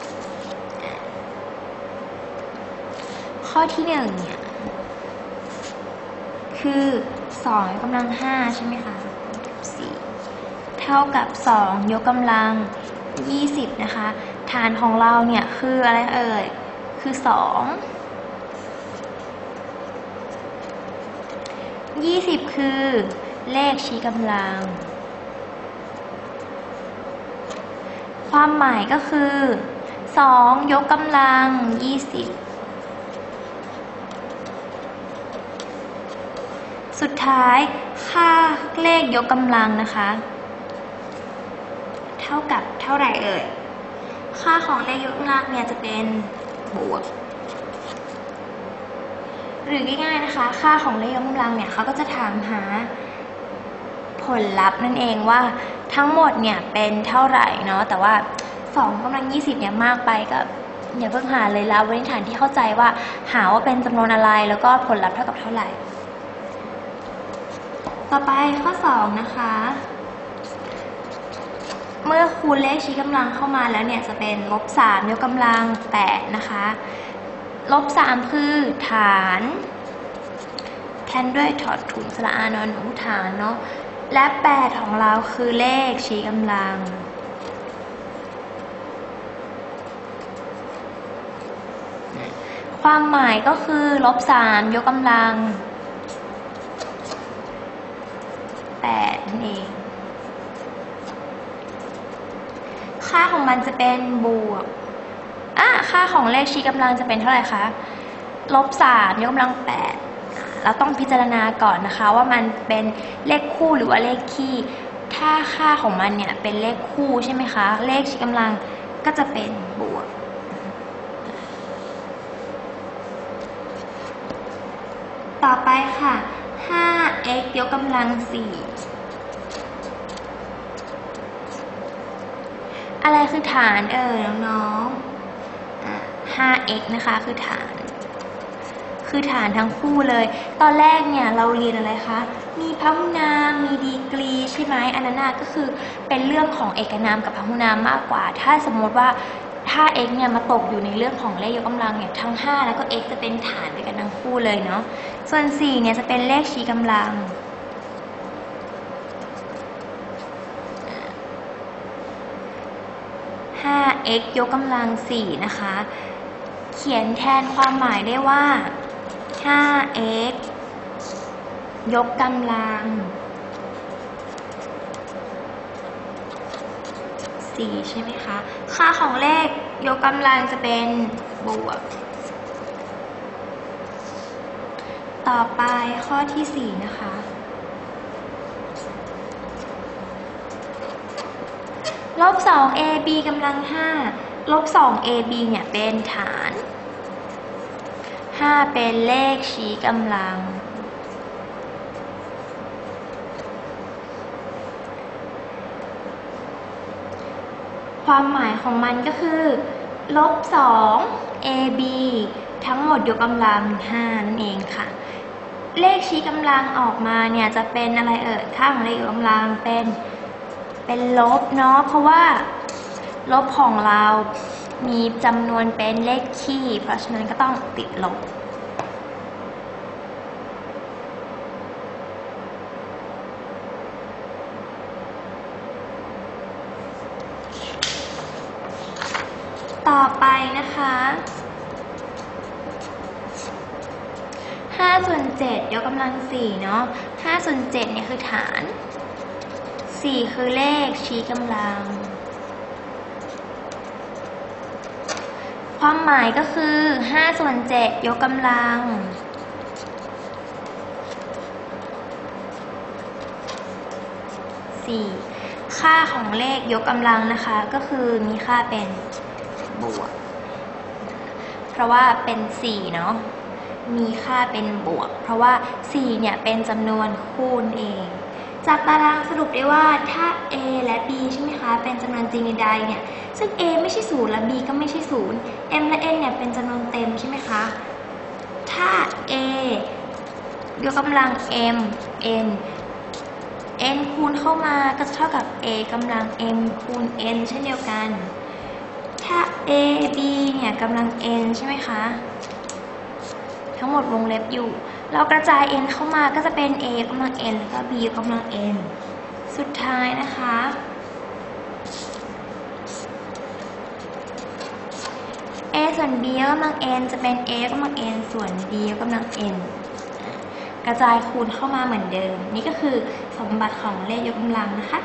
[SPEAKER 1] ข้อที่1เนี่ยคือ2ยกกำลัง5ใช่ไหมคะ4เท่ากับ2ยกกำลัง20นะคะฐานของเราเนี่ยคืออะไรเอ่ยคือ20คือเลขชี้กำลังความหมายก็คือ2ยกกำลัง20สุดท้ายค่าเลขยกกำลังนะคะเท่ากับเท่าไหร่เอ่ยค่าของเลขยกกำลังเนี่ยจะเป็นบวกหรือง่ายๆนะคะค่าของเลขยกกำลังเนี่ยเขาก็จะถามหาผลลัพธ์นั่นเองว่าทั้งหมดเนี่ยเป็นเท่าไหร่เนาะแต่ว่า2กำลัง20เนี่ยมากไปก็อย่าเพิ่งหาเลยแล้วไว้ในฐานที่เข้าใจว่าหาว่าเป็นจำนวนอะไรแล้วก็ผลลัพธ์เท่ากับเท่าไหร่ต่อไปข้อ2นะคะเมื่อคูณเลขชี้กำลังเข้ามาแล้วเนี่ยจะเป็น-3ยกกำลัง8นะคะ-3คือฐานแทนด้วยถอดถุงสระอานอนหนูฐานเนาะและ8ของเราคือเลขชี้กำลังความหมายก็คือ-3ยกกำลัง8นั่นเองค่าของมันจะเป็นบวกค่าของเลขชี้กำลังจะเป็นเท่าไหร่คะ-3ยกกำลัง8เราต้องพิจารณาก่อนนะคะว่ามันเป็นเลขคู่หรือว่าเลขคี่ถ้าค่าของมันเนี่ยเป็นเลขคู่ใช่ไหมคะเลขชี้กำลังก็จะเป็นบวกต่อไปค่ะ 5x ยกกำลัง4อะไรคือฐานน้องๆ5x นะคะคือฐานทั้งคู่เลยตอนแรกเนี่ยเราเรียนอะไรคะมีพหุนามมีดีกรีใช่ไหมอันนั้นก็คือเป็นเรื่องของเอกนามกับพหุนามมากกว่าถ้าสมมติว่าถ้า x เนี่ยมาตกอยู่ในเรื่องของเลขยกกำลังเนี่ยทั้ง5แล้วก็ x จะเป็นฐานด้วยกันทั้งคู่เลยเนาะส่วน4เนี่ยจะเป็นเลขชี้กำลัง5x ยกกำลัง4นะคะเขียนแทนความหมายได้ว่า5x ยกกำลัง4ใช่ไหมคะค่าของเลขยกกำลังจะเป็นบวกต่อไปข้อที่4นะคะ-2ab กำลัง5-2ab เนี่ยเป็นฐาน5เป็นเลขชี้กำลังความหมายของมันก็คือ-2ab ทั้งหมดยกกำลัง5นั่นเองค่ะเลขชี้กำลังออกมาเนี่ยจะเป็นอะไรค่าของเลขยกกำลังเป็นลบเนาะเพราะว่าลบของเรามีจำนวนเป็นเลขคี่เพราะฉะนั้นก็ต้องติดลบต่อไปนะคะ5/7ยกกำลัง4เนาะ5/7เนี่ยคือฐาน4คือเลขชี้กำลังความหมายก็คือ5/7ยกกำลัง4ค่าของเลขยกกำลังนะคะก็คือมีค่าเป็นบวกเพราะว่าเป็น4เนาะมีค่าเป็นบวกเพราะว่า4เนี่ยเป็นจำนวนคูณเองจากตารางสรุปได้ว่าถ้า a และ b ใช่ไหมคะเป็นจำนวนจริงใดๆเนี่ยซึ่ง a ไม่ใช่0และ b ก็ไม่ใช่0 m และ n เนี่ยเป็นจำนวนเต็มใช่ไหมคะถ้า a ยกกำลัง m n n คูณเข้ามาก็จะเท่ากับ a กำลัง m คูณ n เช่นเดียวกันถ้า a b เนี่ยกำลัง n ใช่ไหมคะทั้งหมดวงเล็บอยู่เรากระจาย n เข้ามาก็จะเป็น a กำลัง n แล้วก็ b กำลัง n สุดท้ายนะคะ a ส่วน b กำลัง n จะเป็น a กำลัง n ส่วน b กำลัง n กระจายคูณเข้ามาเหมือนเดิมนี่ก็คือสมบัติของเลขยกกำลังนะคะ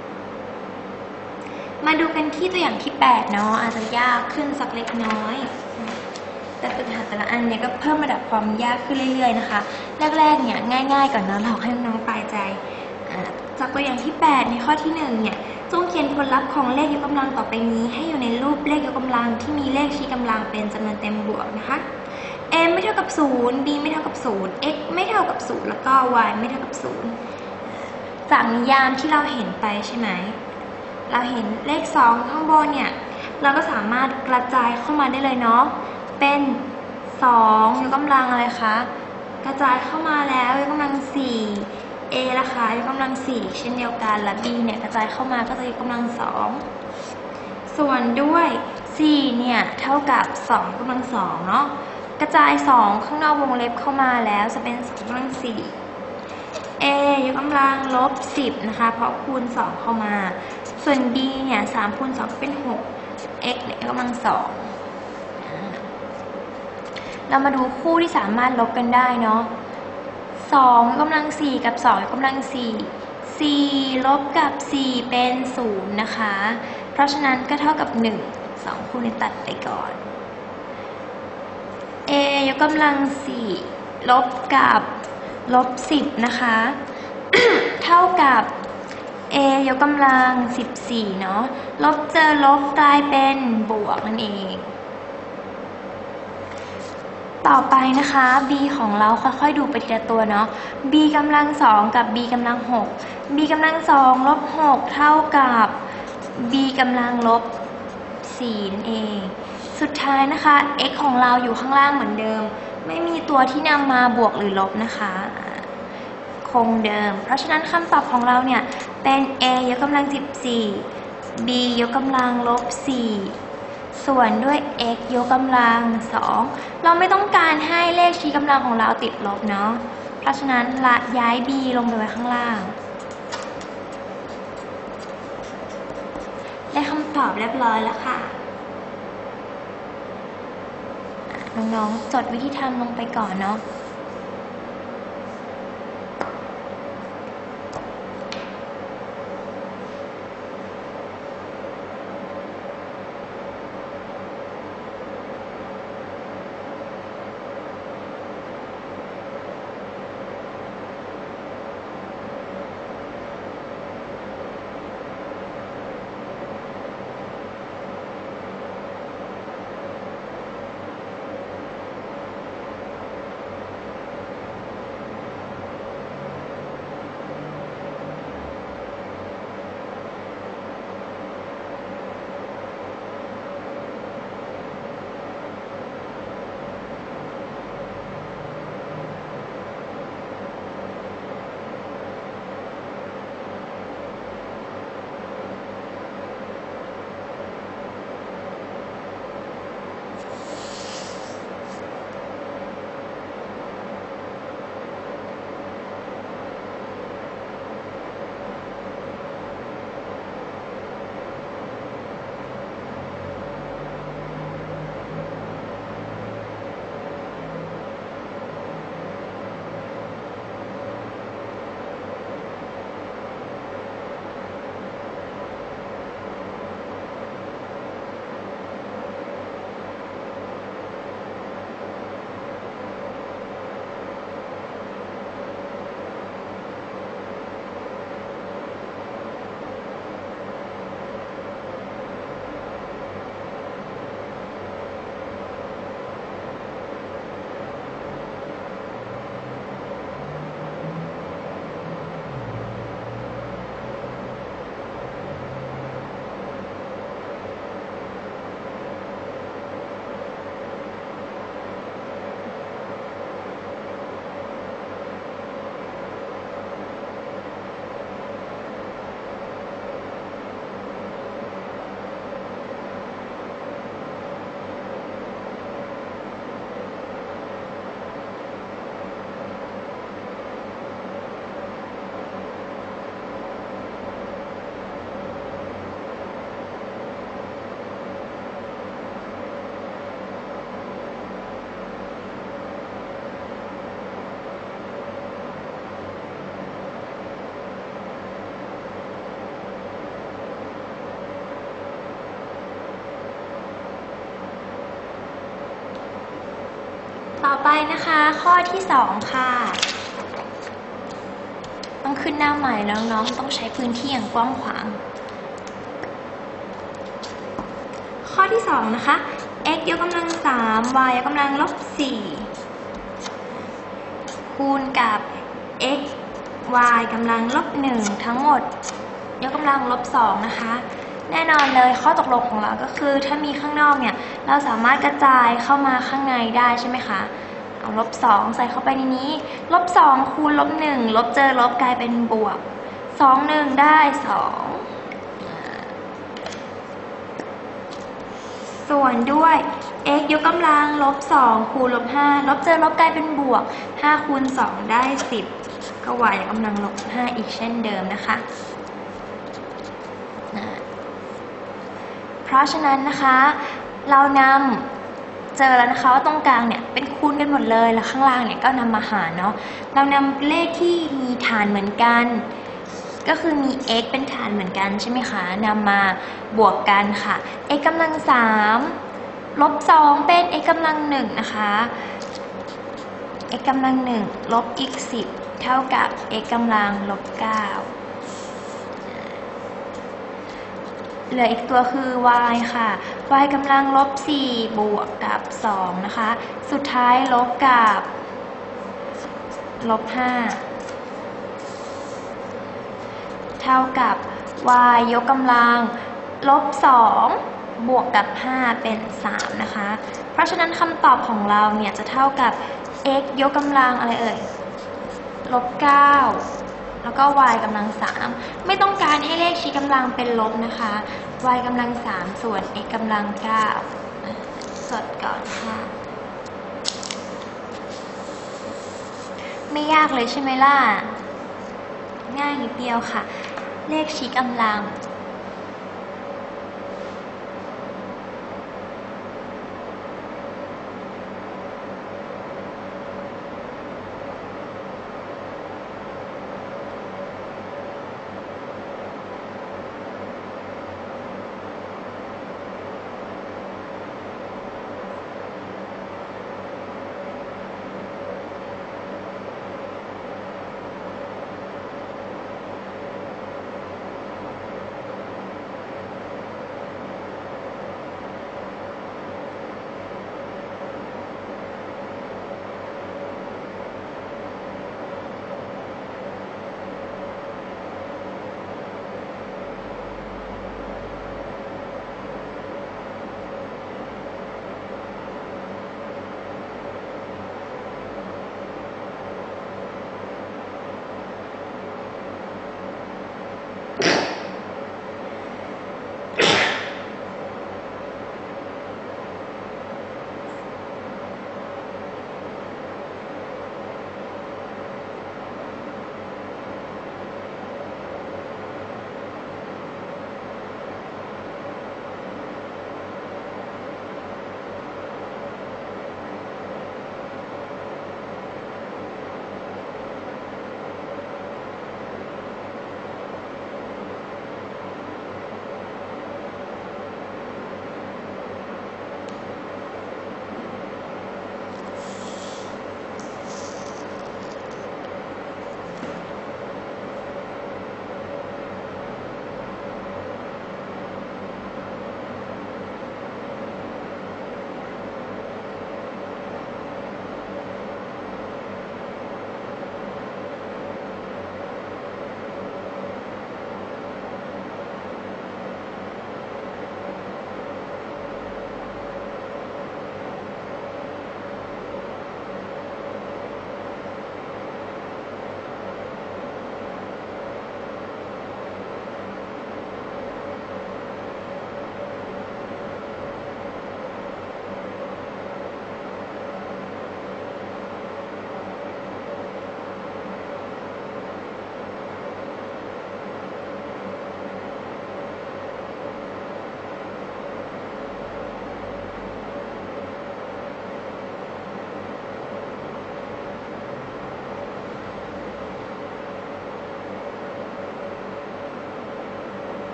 [SPEAKER 1] มาดูกันที่ตัวอย่างที่8เนาะอาจจะยากขึ้นสักเล็กน้อยแต่ฝึกหัดแต่ละอันเนี่ยก็เพิ่มระดับความยากขึ้นเรื่อยๆนะคะแรกๆเนี่ยง่ายๆก่อนนะหลอกให้น้องๆปลายใจจากตัวอย่างที่8ในข้อที่1เนี่ยจงเขียนผลลัพธ์ของเลขยกกำลังต่อไปนี้ให้อยู่ในรูปเลขยกกำลังที่มีเลขชี้กำลังเป็นจำนวนเต็มบวกนะคะ m ไม่เท่ากับ0 b ไม่เท่ากับ0 x ไม่เท่ากับ0แล้วก็ y ไม่เท่ากับ0จากนิยามที่เราเห็นไปใช่ไหมเราเห็นเลข2ข้างบนเนี่ยเราก็สามารถกระจายเข้ามาได้เลยเนาะเป็น2ยกกำลังอะไรคะกระจายเข้ามาแล้วยกกำลัง4 a ล่ะคะยกกำลัง4เช่นเดียวกันและ b เนี่ยกระจายเข้ามาก็จะยกกำลัง2ส่วนด้วย4เนี่ยเท่ากับ2ยกกำลัง2เนาะกระจาย2ข้างนอกวงเล็บเข้ามาแล้วจะเป็น2ยกกำลัง4 a ยกกำลังลบ10นะคะเพราะคูณ2เข้ามาส่วน b เนี่ย3คูณ2เป็น6 x เนี่ยยกกำลัง2เรามาดูคู่ที่สามารถลบกันได้เนาะ2ยกกำลัง4กับ2ยกกำลัง4 4ลบกับ4เป็น0นะคะเพราะฉะนั้นก็เท่ากับ1 2คู่นี้ตัดไปก่อน a ยกกำลัง4ลบกับลบ10นะคะ เท่ากับ a ยกกำลัง14เนาะลบเจอลบกลายเป็นบวกนั่นเองต่อไปนะคะ b ของเราค่อยๆดูไปทีละตัวเนาะ b กำลัง2กับ b กำลัง6 b กำลัง2ลบ6เท่ากับ b กำลังลบ4นั่นเองสุดท้ายนะคะ x ของเราอยู่ข้างล่างเหมือนเดิมไม่มีตัวที่นำมาบวกหรือลบนะคะคงเดิมเพราะฉะนั้นคำตอบของเราเนี่ยเป็น a ยกกำลัง14 b ยกกำลังลบ4ส่วนด้วย x ยกกำลัง2เราไม่ต้องการให้เลขชี้กำลังของเราติดลบเนาะเพราะฉะนั้นละย้าย b ลงไปไว้ข้างล่างได้คำตอบเรียบร้อยแล้วค่ะน้องๆจดวิธีทำลงไปก่อนเนาะไปนะคะข้อที่2ค่ะต้องขึ้นหน้าใหม่แล้วน้องต้องใช้พื้นที่อย่างกว้างขวางข้อที่2นะคะ x ยกกำลัง3 y ยกกำลัง4คูณกับ x y กำลัง1ทั้งหมดยกกำลัง2นะคะแน่นอนเลยข้อตกลงของเราก็คือถ้ามีข้างนอกเนี่ยเราสามารถกระจายเข้ามาข้างในได้ใช่ไหมคะเอา2ใส่เข้าไปในนี้2คูณ1ลบเจอลบกลายเป็นบวก2 1ได้2ส่วนด้วย x ยกกำลัง2คูณ5ลบเจอลบกลายเป็นบวก5คูณ2ได้10ก็ y ยกกำลัง5อีกเช่นเดิมนะคะเพราะฉะนั้นนะคะเรานำเจอแล้วนะคะว่าตรงกลางเนี่ยเป็นคูณกันหมดเลยแล้วข้างล่างเนี่ยก็นำมาหารเนาะเรานำเลขที่มีฐานเหมือนกันก็คือมี x เป็นฐานเหมือนกันใช่ไหมคะนำมาบวกกันค่ะ x กำลัง3ลบ2เป็น x กำลัง1นะคะ x กำลัง1ลบอีก10เท่ากับ x กำลัง9เหลืออีกตัวคือ y ค่ะ y กำลัง4บวกกับ2นะคะสุดท้ายลบกับ5เท่ากับ y ยกกำลัง2บวกกับ5เป็น3นะคะเพราะฉะนั้นคำตอบของเราเนี่ยจะเท่ากับ x ยกกำลังอะไรเอ่ย9แล้วก็ y กำลัง3ไม่ต้องการให้เลขชี้กำลังเป็นลบนะคะ y กำลัง3ส่วน x กำลัง9จดก่อนค่ะไม่ยากเลยใช่ไหมล่ะง่ายนิดเดียวค่ะเลขชี้กำลัง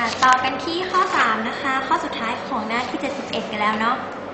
[SPEAKER 1] ต่อกันที่ข้อ3นะคะข้อสุดท้ายของหน้าที่71กันแล้วเนาะ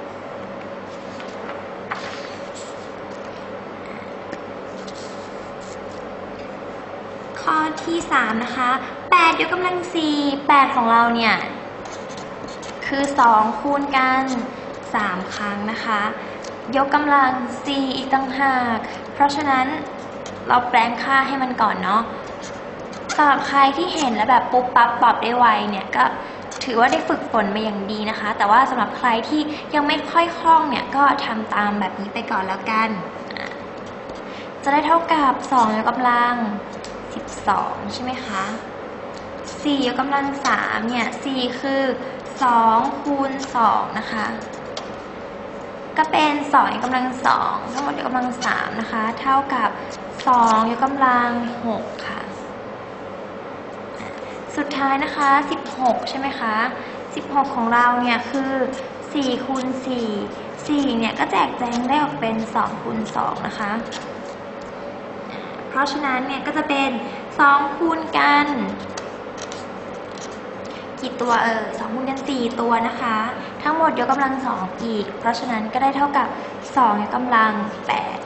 [SPEAKER 1] ข้อที่3นะคะ8ยกกำลัง4 8ของเราเนี่ยคือ2คูณกัน3ครั้งนะคะยกกำลัง4อีกต่างหากเพราะฉะนั้นเราแปลงค่าให้มันก่อนเนาะสำหรับใครที่เห็นแล้วแบบปุ๊บปั๊บตอบได้ไวเนี่ยก็ถือว่าได้ฝึกฝนมาอย่างดีนะคะแต่ว่าสำหรับใครที่ยังไม่ค่อยคล่องเนี่ยก็ทำตามแบบนี้ไปก่อนแล้วกันจะได้เท่ากับ2ยกกำลัง12ใช่ไหมคะ4ยกกำลัง3เนี่ย4คือ2คูณ2นะคะก็เป็น2ยกกำลัง2ทั้งหมดยกกำลัง3นะคะเท่ากับ2ยกกำลัง6ค่ะสุดท้ายนะคะ16ใช่ไหมคะ16ของเราเนี่ยคือ4คูณ4 4เนี่ยก็แจกแจงได้ออกเป็น2คูณ2นะคะเพราะฉะนั้นเนี่ยก็จะเป็น2คูณกันกี่ตัว2คูณกัน4ตัวนะคะทั้งหมดยกกำลัง2อีกเพราะฉะนั้นก็ได้เท่ากับ2ยกกำลัง8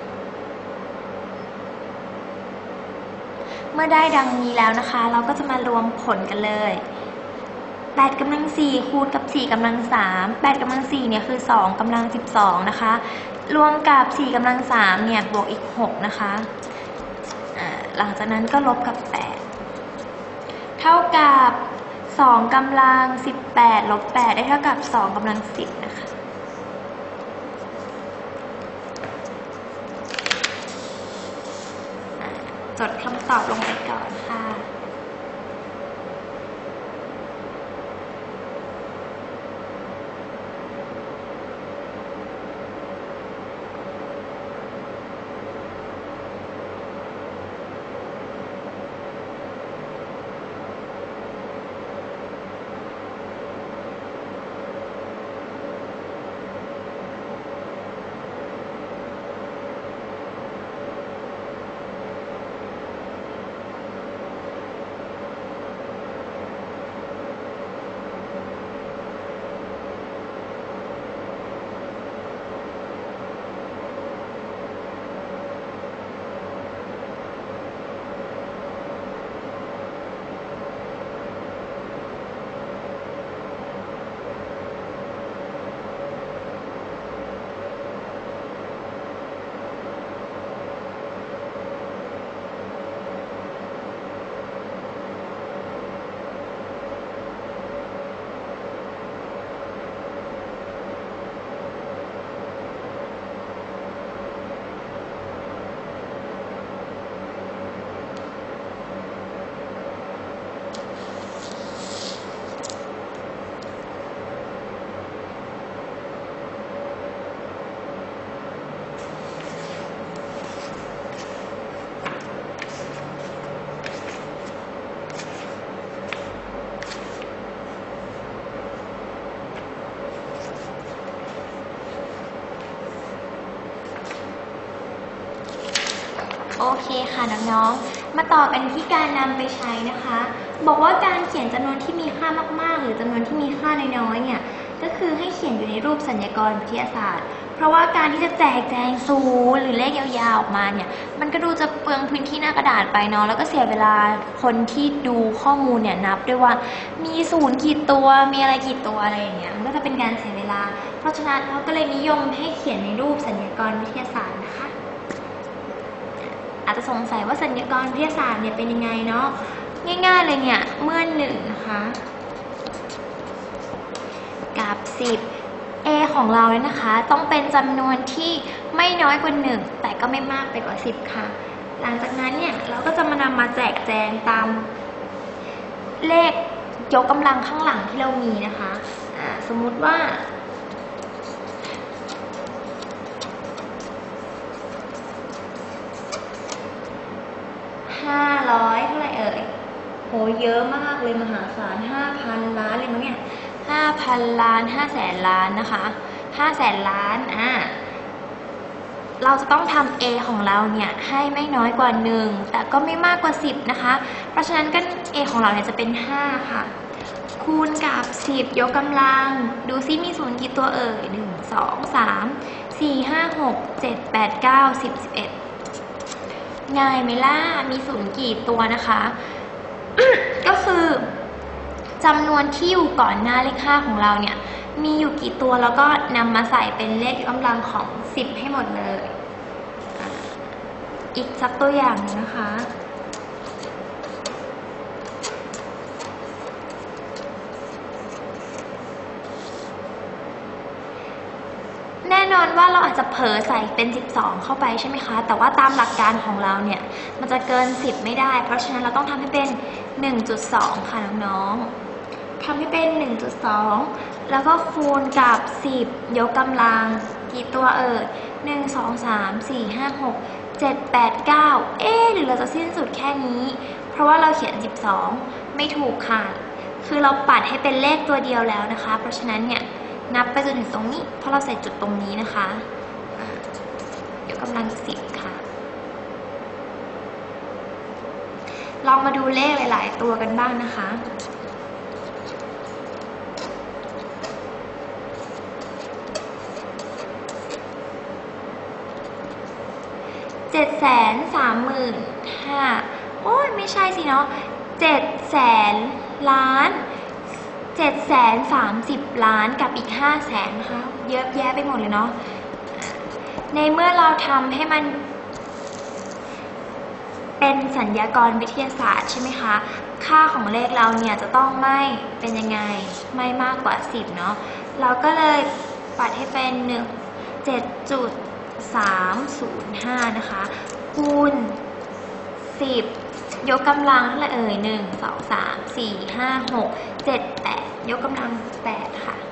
[SPEAKER 1] เมื่อได้ดังนี้แล้วนะคะเราก็จะมารวมผลกันเลย8กำลัง4คูณกับ4กำลัง3 8กำลัง4เนี่ยคือ2กำลัง12นะคะรวมกับ4กำลัง3เนี่ยบวกอีก6นะคะหลังจากนั้นก็ลบกับ8เท่ากับ2กำลัง18ลบ8ได้เท่ากับ2กำลัง10นะคะจดคำตอบลงไปก่อนค่ะโอเคค่ะน้องๆมาต่อกันที่การนำไปใช้นะคะบอกว่าการเขียนจำนวนที่มีค่ามากๆหรือจำนวนที่มีค่าน้อยๆเนี่ยก็คือให้เขียนอยู่ในรูปสัญญากรวิทยาศาสตร์เพราะว่าการที่จะแจกแจงศูนย์หรือเลขยาวๆออกมาเนี่ยมันก็ดูจะเปลืองพื้นที่หน้ากระดาษไปเนาะแล้วก็เสียเวลาคนที่ดูข้อมูลเนี่ยนับด้วยว่ามีศูนย์กี่ตัวมีอะไรกี่ตัวอะไรอย่างเงี้ยมันก็จะเป็นการเสียเวลาเพราะฉะนั้นเราก็เลยนิยมให้เขียนในรูปสัญญากรวิทยาศาสตร์นะคะอาจจะสงสัยว่าสัญญากรวิทยาศาสตร์เนี่ยเป็นยังไงเนาะง่ายๆเลยเนี่ยเมื่อ1นะคะกับ10 a ของเราเนี่ยนะคะต้องเป็นจำนวนที่ไม่น้อยกว่า1แต่ก็ไม่มากไปกว่า10ค่ะหลังจากนั้นเนี่ยเราก็จะมานำมาแจกแจงตามเลขยกกำลังข้างหลังที่เรามีนะคะสมมุติว่า500เท่าไหร่โหเยอะมากเลยมหาศาล 5,000 ล้านเลยมั้งเนี่ย 5,000 ล้าน 500,000 ล้านนะคะ500,000 ล้านเราจะต้องทำ a ของเราเนี่ยให้ไม่น้อยกว่า1แต่ก็ไม่มากกว่า10นะคะเพราะฉะนั้นก็ a ของเราเนี่ยจะเป็น5ค่ะคูณกับ10ยกกำลังดูซิมีศูนย์กี่ตัว1 2 3 4 5 6 7 8 9 10 11ง่ายไหมล่ะมีศูนย์กี่ตัวนะคะ ก็คือจำนวนที่อยู่ก่อนหน้าเลข5ของเราเนี่ยมีอยู่กี่ตัวแล้วก็นำมาใส่เป็นเลขยกกำลังของ10ให้หมดเลยอีกสักตัวอย่างนะคะแน่นอนว่าเราอาจจะเผลอใส่เป็น12เข้าไปใช่ไหมคะแต่ว่าตามหลักการของเราเนี่ยมันจะเกิน10ไม่ได้เพราะฉะนั้นเราต้องทำให้เป็น 1.2 ค่ะน้องๆทำให้เป็น 1.2 แล้วก็คูณกับ10ยกกำลังกี่ตัว1 2 3 4 5 6 7 8 9หรือเราจะสิ้นสุดแค่นี้เพราะว่าเราเขียน12ไม่ถูกค่ะคือเราปัดให้เป็นเลขตัวเดียวแล้วนะคะเพราะฉะนั้นเนี่ยนับไปจนถึงตรงนี้เพราะเราใส่จุดตรงนี้นะคะยกกำลัง10ค่ะลองมาดูเลขหลายๆตัวกันบ้างนะคะ735,000โอ้ยไม่ใช่สิเนาะ700,000 ล้าน730 ล้านกับอีก500,000นะคะเยอะแยะไปหมดเลยเนาะในเมื่อเราทำให้มันเป็นสัญญากรวิทยาศาสตร์ใช่ไหมคะค่าของเลขเราเนี่ยจะต้องไม่เป็นยังไงไม่มากกว่า10เนาะเราก็เลยปัดให้เป็น7.305นะคะคูณ10ยกกำลังเท่าไหร่1 2 3 4 5 6 7 8ยกกำลัง8ค่ะ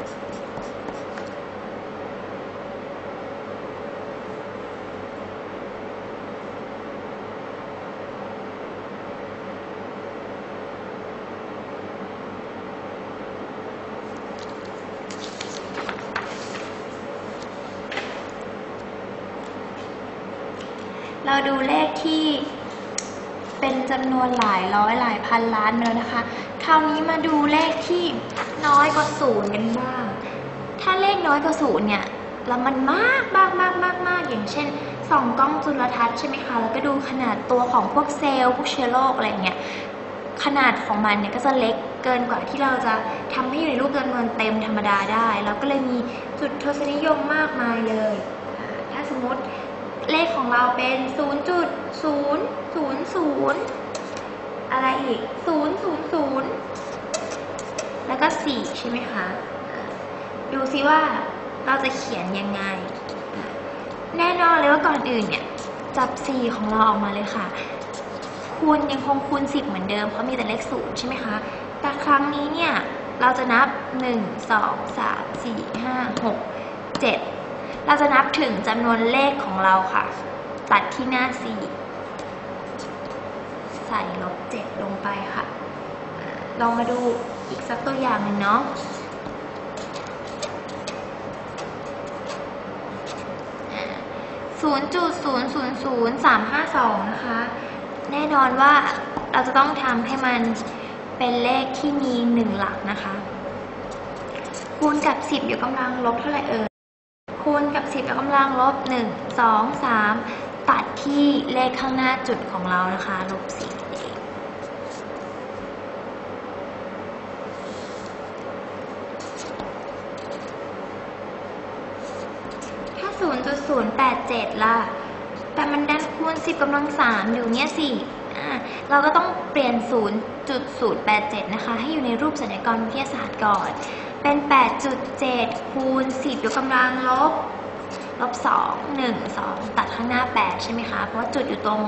[SPEAKER 1] เราดูเลขที่เป็นจำนวนหลายร้อยหลายพันล้านแล้วนะคะคราวนี้มาดูเลขที่น้อยกว่า0กันบ้างถ้าเลขน้อยกว่า0เนี่ยแล้วมันมากอย่างเช่นส่องกล้องจุลทรรศน์ใช่ไหมคะแล้วก็ดูขนาดตัวของพวกเซลล์พวกเชื้อโรคอะไรเงี้ยขนาดของมันเนี่ยก็จะเล็กเกินกว่าที่เราจะทำให้อยู่ในรูปจำนวนเต็มธรรมดาได้แล้วก็เลยมีจุดทศนิยมมากมายเลยถ้าสมมติเลขของเราเป็น 0.000 อะไรอีก000แล้วก็4ใช่ไหมคะดูซิว่าเราจะเขียนยังไงแน่นอนเลยว่าก่อนอื่นเนี่ยจับ4ของเราออกมาเลยค่ะคูณยังคงคูณ10เหมือนเดิมเพราะมีแต่เลข0ใช่ไหมคะแต่ครั้งนี้เนี่ยเราจะนับ1 2 3 4 5 6 7เราจะนับถึงจำนวนเลขของเราค่ะตัดที่หน้า4ใส่ลบ7ลงไปค่ะลองมาดูอีกสักตัวอย่างหนึ่งเนาะ0.000352นะคะแน่นอนว่าเราจะต้องทำให้มันเป็นเลขที่มี1หลักนะคะคูณกับ10ยกกำลังลบเท่าไหร่คูณกับ10ยกกำลังลบ1 2 3ตัดที่เลขข้างหน้าจุดของเรานะคะลบ10ถ้า 0.087 ล่ะแต่มันดันคูณ10กำลัง3อยู่เนี่ยสิเราก็ต้องเปลี่ยน 0.087 นะคะให้อยู่ในรูปสัญญากรวิทยาศาสตร์ก่อนเป็น 8.7 คูณ10ยกกำลังลบ2 1 2ตัดข้างหน้า8ใช่ไหมคะเพราะว่าจุดอยู่ตรง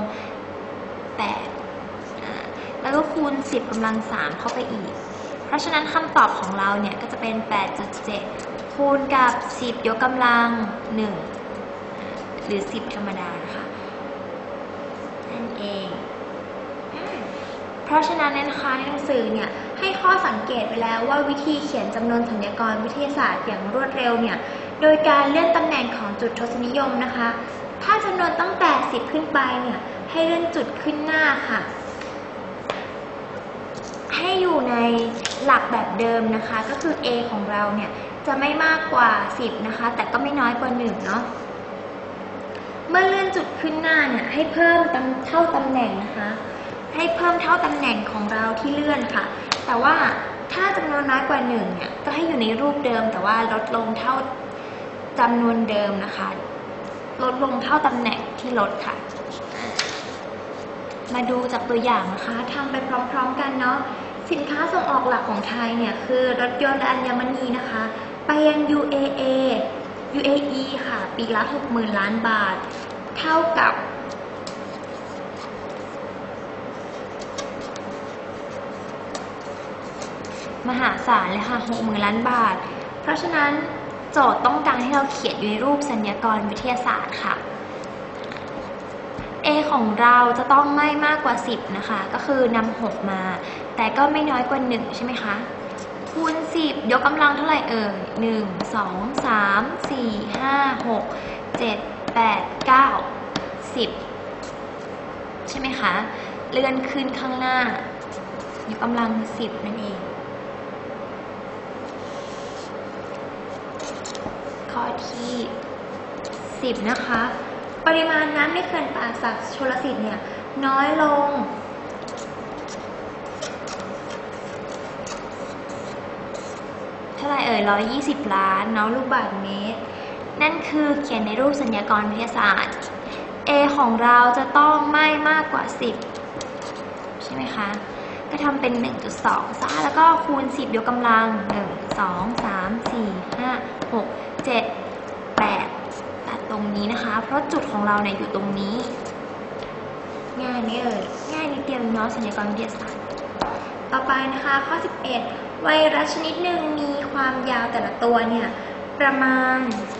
[SPEAKER 1] 8แล้วก็คูณ10กำลัง3เข้าไปอีกเพราะฉะนั้นคำตอบของเราเนี่ยก็จะเป็น 8.7 คูณกับ10ยกกำลัง1หรือ10ธรรมดานะคะนั่นเองเพราะฉะนั้นนะคะในหนังสือเนี่ยให้ข้อสังเกตไปแล้วว่าวิธีเขียนจำนวนสัญญากรวิทยาศาสตร์อย่างรวดเร็วเนี่ยโดยการเลื่อนตำแหน่งของจุดทศนิยมนะคะถ้าจำนวนตั้งแต่10ขึ้นไปเนี่ยให้เลื่อนจุดขึ้นหน้าค่ะให้ให้อยู่ในหลักแบบเดิมนะคะก็คือ a ของเราเนี่ยจะไม่มากกว่า10นะคะแต่ก็ไม่น้อยกว่า1เนาะเมื่อเลื่อนจุดขึ้นหน้าเนี่ยให้เพิ่มเท่าตำแหน่งนะคะให้เพิ่มเท่าตำแหน่งของเราที่เลื่อนค่ะแต่ว่าถ้าจำนวนน้อยกว่า1เนี่ยก็ให้อยู่ในรูปเดิมแต่ว่าลดลงเท่าจำนวนเดิมนะคะลดลงเท่าตำแหน่งที่ลดค่ะมาดูจากตัวอย่างนะคะทำไปพร้อมๆกันเนาะสินค้าส่งออกหลักของไทยเนี่ยคือรถยนต์และอัญมณีนะคะไปยัง UAE ค่ะปีละ 60,000 ล้านบาทเท่ากับมหาศาลเลยค่ะ 60,000 ล้านบาทเพราะฉะนั้นโจทย์ต้องการให้เราเขียนอยู่ในรูปสัญญากรวิทยาศาสตร์ค่ะ A ของเราจะต้องไม่มากกว่า10นะคะก็คือนำ6มาแต่ก็ไม่น้อยกว่า1ใช่ไหมคะคูณ10ยกกำลังเท่าไหร่1 2 3 4 5 6 7 8 9 10ใช่ไหมคะเลื่อนขึ้นข้างหน้ายกกำลัง10นั่นเองข้อที่10นะคะปริมาณน้ำในเขื่อนป่าสักชลสิทธิ์เนี่ยน้อยลงเท่าไหร่120 ล้านเนาะลูกบาศก์เมตรนั่นคือเขียนในรูปสัญญากรวิทยาศาสตร์ A ของเราจะต้องไม่มากกว่า10ใช่ไหมคะก็ทำเป็น 1.2 ซะแล้วก็คูณ10ยกกำลัง1 2 3 4 5 6 7 8ตัดตรงนี้นะคะเพราะจุดของเราเนี่ยอยู่ตรงนี้ง่ายไหมง่ายนิดเดียวเนาะสัญญากรวิทยาศาสตร์ต่อไปนะคะข้อ11ไวรัสชนิดหนึ่งมีความยาวแต่ละตัวเนี่ยประมาณ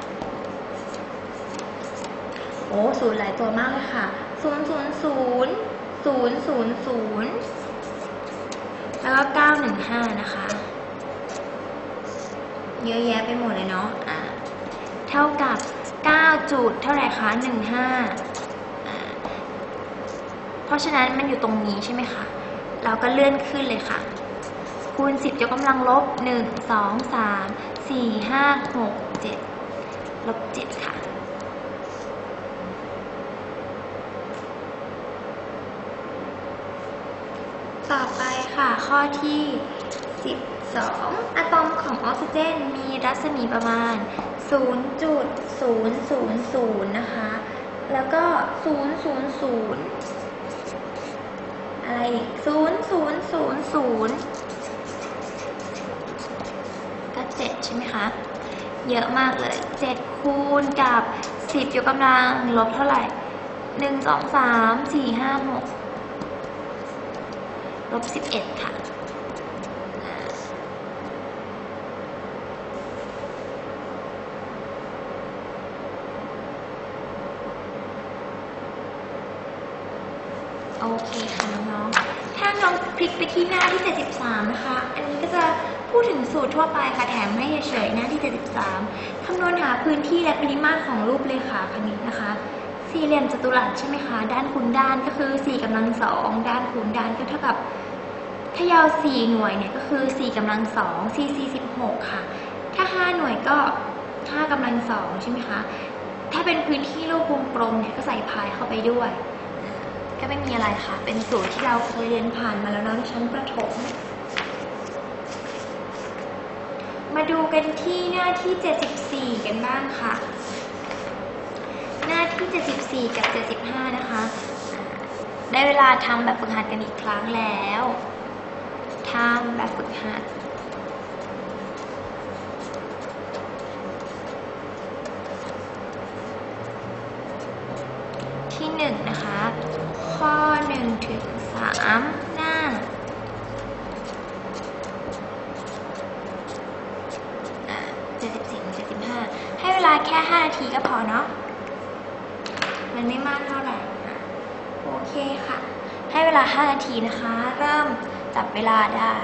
[SPEAKER 1] ศูนย์หลายตัวมากเลยค่ะ000 000แล้วก็915นะคะเยอะแยะไปหมดเลยเนาะเท่ากับ9จุดเท่าไหร่คะ15เพราะฉะนั้นมันอยู่ตรงนี้ใช่ไหมคะเราก็เลื่อนขึ้นเลยค่ะคูณ10ยกกำลังลบ1 2 3 4 5 6 7ลบ7ค่ะต่อไปค่ะข้อที่12อะตอมของออกซิเจนมีรัศมีประมาณ 0.000 นะคะแล้วก็000อะไรอีก0000ก็7ใช่ไหมคะเยอะมากเลย7คูณกับ10ยกกำลังลบเท่าไหร่1 2 3 4 5 6ลบ11ค่ะโอเคค่ะน้องๆถ้าน้องคลิกไปที่หน้าที่73นะคะอันนี้ก็จะพูดถึงสูตรทั่วไปค่ะแถมให้เฉยๆหน้าที่73คำนวณหาพื้นที่และปริมาตรของรูปเลขาคณิตนะคะสี่เหลี่ยมจัตุรัสใช่ไหมคะด้านคูณด้านก็คือ4กำลัง2ด้านคูณด้านก็เท่ากับถ้ายาว4หน่วยเนี่ยก็คือ4กำลัง2 4 16ค่ะถ้า5หน่วยก็5กำลัง2ใช่ไหมคะถ้าเป็นพื้นที่รูปวงกลมเนี่ยก็ใส่พายเข้าไปด้วยก็ไม่มีอะไรค่ะเป็นสูตรที่เราเคยเรียนผ่านมาแล้วในชั้นประถมมาดูกันที่หน้าที่74กันบ้างค่ะหน้าที่74กับ75นะคะได้เวลาทำแบบฝึกหัดกันอีกครั้งแล้วทำแบบฝึกหัดที่1นะคะข้อ1 ถึง 3หน้า74-75ให้เวลาแค่5นาทีก็พอเนาะมันไม่มากเท่าไหร่โอเคค่ะให้เวลา5นาทีนะคะเริ่มจับเวลาได้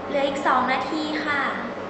[SPEAKER 1] เหลืออีก2 นาทีค่ะ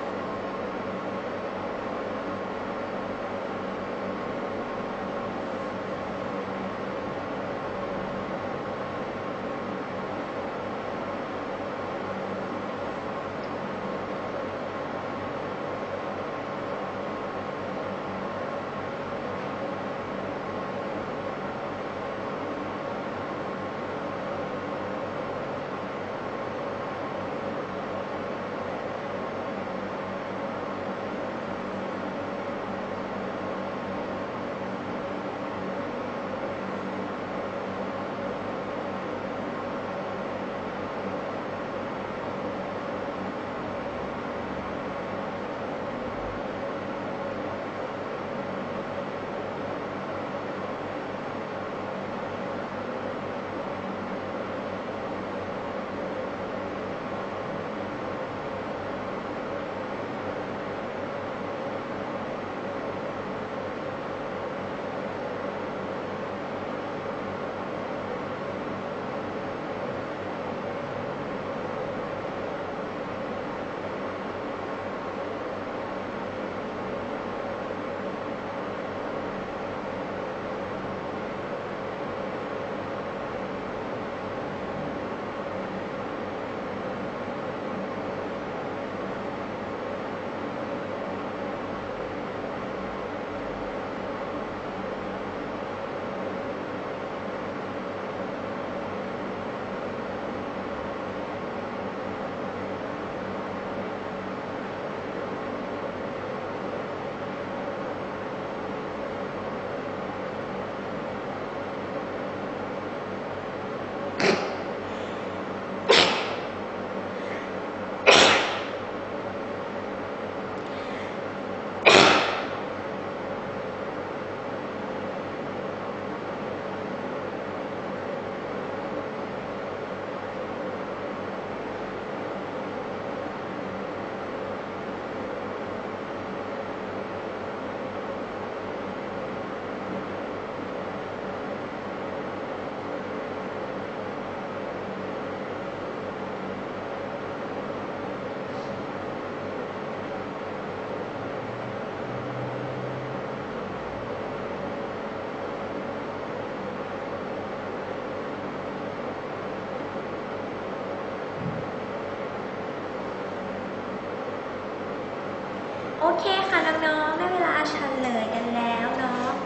[SPEAKER 1] โอเคค่ะน้องๆได้เวลาเฉลยกันแล้วเนาะ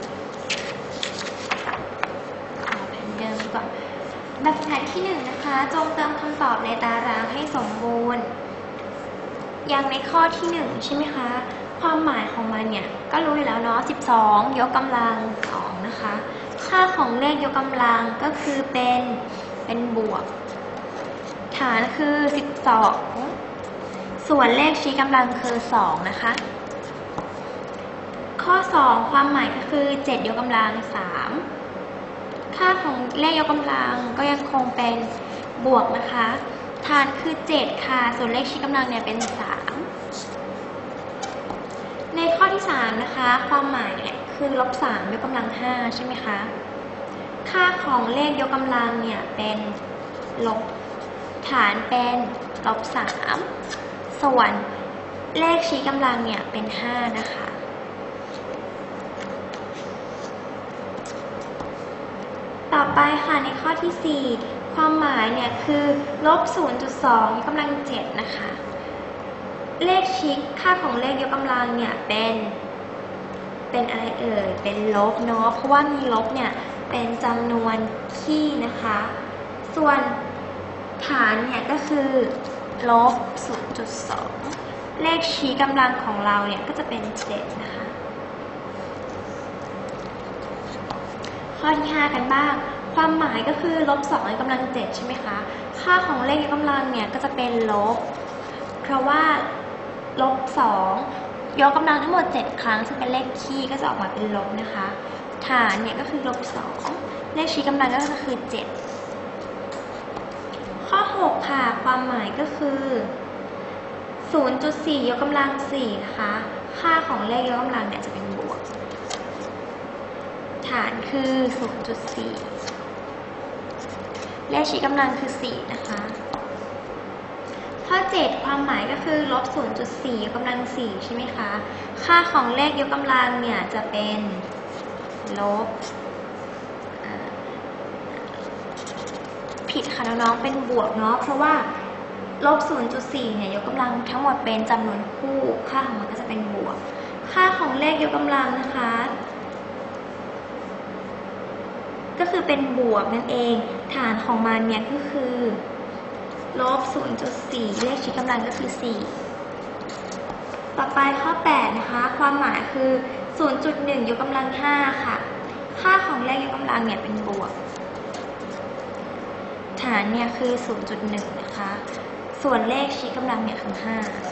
[SPEAKER 1] เอาแผ่นเดิมก่อนแบบฝึกหัดที่1นะคะจงเติมคำตอบในตารางให้สมบูรณ์อย่างในข้อที่1ใช่ไหมคะความหมายของมันเนี่ยก็รู้อยู่แล้วเนาะ12ยกกำลัง2นะคะค่าของเลขยกกำลังก็คือเป็นบวกฐานคือ12ส่วนเลขชี้กำลังคือ2นะคะข้อ2ความหมายก็คือ7ยกกำลัง3ค่าของเลขยกกำลังก็ยังคงเป็นบวกนะคะฐานคือ7ค่ะส่วนเลขชี้กำลังเนี่ยเป็น3ในข้อที่3นะคะความหมายเนี่ยคือลบ3ยกกำลัง5ใช่ไหมคะค่าของเลขยกกำลังเนี่ยเป็นลบฐานเป็นลบ3ส่วนเลขชี้กำลังเนี่ยเป็น5นะคะต่อไปค่ะในข้อที่4ความหมายเนี่ยคือลบ 0.2 ยกกำลัง7นะคะเลขชี้ค่าของเลขยกกำลังเนี่ยเป็นอะไรเอ่ยเป็นลบเนาะเพราะว่ามีลบเนี่ยเป็นจำนวนคี่นะคะส่วนฐานเนี่ยก็คือลบ 0.2 เลขชี้กำลังของเราเนี่ยก็จะเป็น7นะคะข้อที่5กันบ้างความหมายก็คือลบ2ยกกำลัง7ใช่ไหมคะค่าของเลขยกกำลังเนี่ยก็จะเป็นลบเพราะว่าลบ2ยกกำลังทั้งหมด7ครั้งซึ่งเป็นเลขคี่ก็จะออกมาเป็นลบนะคะฐานเนี่ยก็คือลบ2เลขชี้กำลังก็คือ7ข้อ6ค่ะความหมายก็คือ 0.4 ยกกำลัง4นะคะค่าของเลขยกกำลังเนี่ยจะเป็นบวกฐานคือ 0.4 เลขชี้กำลังคือ4นะคะข้อ 7 ความหมายก็คือลบ 0.4 ยกกำลัง 4 ใช่ไหมคะ ค่าของเลขยกกำลังเนี่ยจะเป็นลบผิดค่ะน้องๆเป็นบวกเนาะเพราะว่าลบ 0.4 เนี่ยยกกำลังทั้งหมดเป็นจำนวนคู่ค่าของมันก็จะเป็นบวกค่าของเลขยกกำลังนะคะก็คือเป็นบวกนั่นเองฐานของมันเนี่ยก็คือลบ 0.4 เลขชี้กำลังก็คือ 4 ต่อไปข้อ 8 นะคะความหมายคือ 0.1 ยกกำลัง 5 ค่ะค่าของเลขยกกำลังเนี่ยเป็นบวกฐานเนี่ยคือ 0.1 นะคะส่วนเลขชี้กำลังเนี่ยคือ 5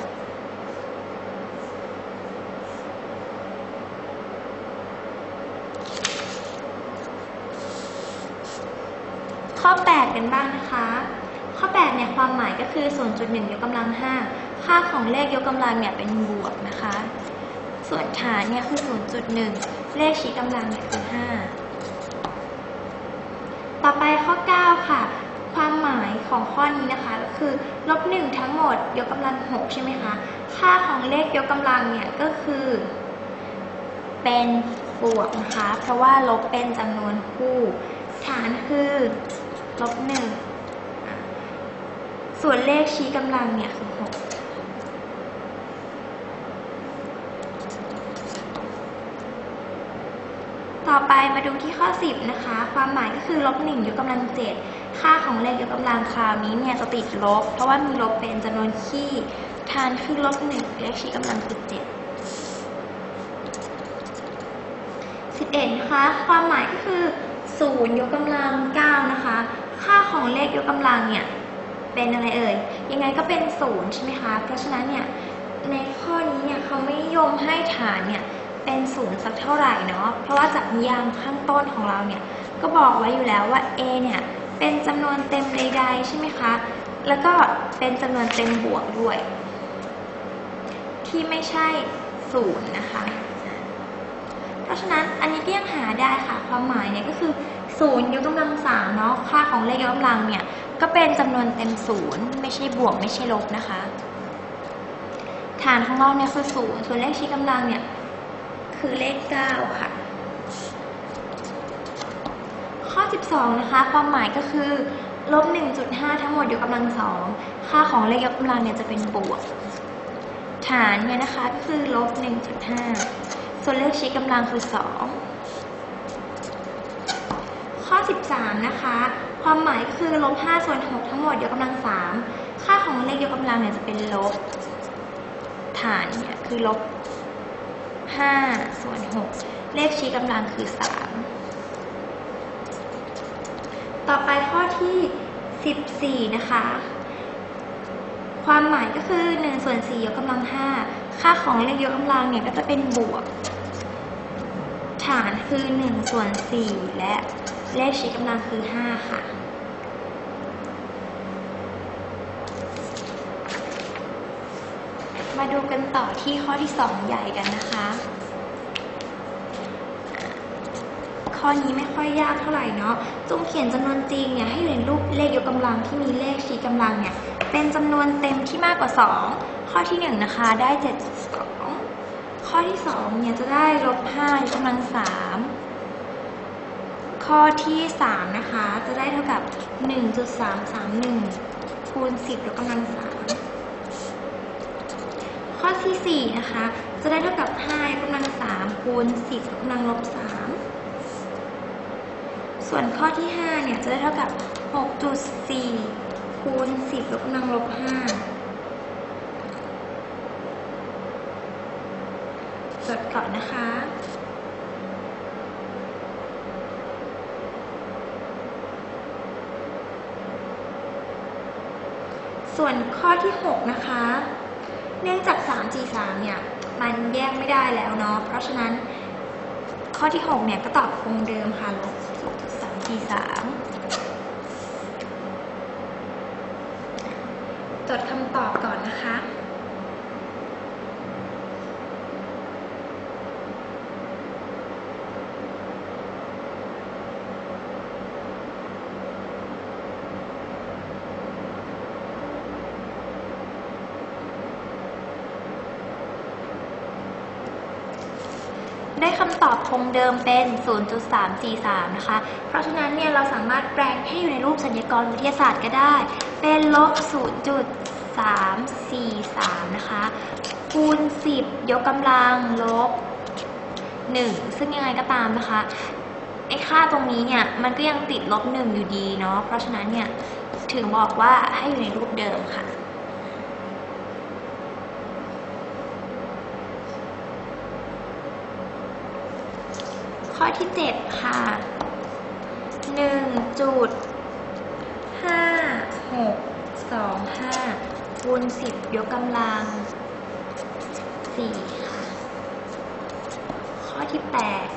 [SPEAKER 1] ข้อ 8 กันบ้างนะคะข้อ 8 เนี่ยความหมายก็คือ 0.1 ยกกำลัง 5 ค่าของเลขยกกำลังเนี่ยเป็นบวกนะคะส่วนฐานเนี่ยคือ 0.1 เลขชี้กำลังเนี่ยคือ 5 ต่อไปข้อ 9 ค่ะความหมายของข้อนี้นะคะก็คือลบ 1 ทั้งหมดยกกำลัง 6 ใช่ไหมคะค่าของเลขยกกำลังเนี่ยก็คือเป็นบวกนะคะเพราะว่าลบเป็นจำนวนคู่ฐานคือลบ 1ส่วนเลขชี้กำลังเนี่ยคือ 6ต่อไปมาดูที่ข้อ 10 นะคะความหมายก็คือลบ 1 ยกกำลัง 7 ค่าของเลขยกกำลังคราวนี้เนี่ยจะติดลบเพราะว่ามีลบเป็นจำนวนคี่ฐานคือลบ 1 เลขชี้กำลังคือ 7 11 นะคะความหมายก็คือ 0 ยกกำลัง 9 นะคะค่าของเลขยกกำลังเนี่ยเป็นอะไรเอ่ยยังไงก็เป็น 0 ใช่ไหมคะเพราะฉะนั้นเนี่ยในข้อนี้เนี่ยเขาไม่นิยมให้ฐานเนี่ยเป็น 0 สักเท่าไหร่เนาะเพราะว่าจากนิยามข้างต้นของเราเนี่ยก็บอกไว้อยู่แล้วว่า a เนี่ยเป็นจำนวนเต็มใดๆใช่ไหมคะแล้วก็เป็นจำนวนเต็มบวกด้วยที่ไม่ใช่ 0 นะคะเพราะฉะนั้นอันนี้ก็ยังหาได้ค่ะความหมายเนี่ยก็คือ 0 ยกกำลัง 3 เนาะค่าของเลขยกกำลังเนี่ยก็เป็นจำนวนเต็ม 0 ไม่ใช่บวกไม่ใช่ลบนะคะฐานของเราเนี่ยคือ 0 ส่วนเลขชี้กำลังเนี่ยคือเลข 9 ค่ะข้อ 12 นะคะความหมายก็คือลบ 1.5 ทั้งหมดยกกำลัง 2ค่าของเลขยกกำลังเนี่ยจะเป็นบวกฐานเนี่ยนะคะก็คือลบ 1.5 ส่วนเลขชี้กำลังคือ 2 ข้อ 13 นะคะความหมายก็คือลบ 5 ส่วน 6 ทั้งหมดยกกำลัง 3ค่าของเลขยกกำลังเนี่ยจะเป็นลบฐานเนี่ยคือลบ 5 ส่วน 6 เลขชี้กำลังคือ 3 ต่อไปข้อที่ 14 นะคะความหมายก็คือ 1 ส่วน 4 ยกกำลัง 5ค่าของเลขยกกำลังเนี่ยก็จะเป็นบวกฐานคือ 1 ส่วน 4 และเลขชี้กำลังคือ 5 ค่ะมาดูกันต่อที่ข้อที่ 2 ใหญ่กันนะคะข้อนี้ไม่ค่อยยากเท่าไหร่เนาะจงเขียนจำนวนจริงเนี่ยให้อยู่ในรูปเลขยกกำลังที่มีเลขชี้กำลังเนี่ยเป็นจำนวนเต็มที่มากกว่า 2ข้อที่ 1 นะคะได้ 7.2 ข้อที่ 2 เนี่ยจะได้ลบ 5 ยกกำลัง 3ข้อที่ 3 นะคะจะได้เท่ากับ 1.331 คูณ 10 ยกกำลัง 3ข้อที่ 4 นะคะจะได้เท่ากับ 5 ยกกำลัง 3 คูณ 10 ยกกำลังลบ 3ส่วนข้อที่ 5 เนี่ยจะได้เท่ากับ 6.4 คูณ 10 ยกกำลังลบ 5จดก่อนนะคะส่วนข้อที่ 6 นะคะเนื่องจาก 3G3 เนี่ยมันแยกไม่ได้แล้วเนาะเพราะฉะนั้นข้อที่ 6 เนี่ยก็ตอบคงเดิมค่ะลบ 3G3 จดคำตอบก่อนนะคะำตอบคงเดิมเป็น 0.343 นะคะเพราะฉะนั้นเนี่ยเราสามารถแปลงให้อยู่ในรูปสัญญากรวิทยาศาสตร์ก็ได้เป็นลบ 0.343 นะคะคูณ 10 ยกกำลังลบ 1 ซึ่งยังไงก็ตามนะคะไอ้ค่าตรงนี้เนี่ยมันก็ยังติดลบ 1 อยู่ดีเนาะเพราะฉะนั้นเนี่ยถึงบอกว่าให้อยู่ในรูปเดิมค่ะข้อที่ 7 ค่ะ 1.5625 คูณ 10 ยกกำลัง 4 ค่ะ ข้อที่ 8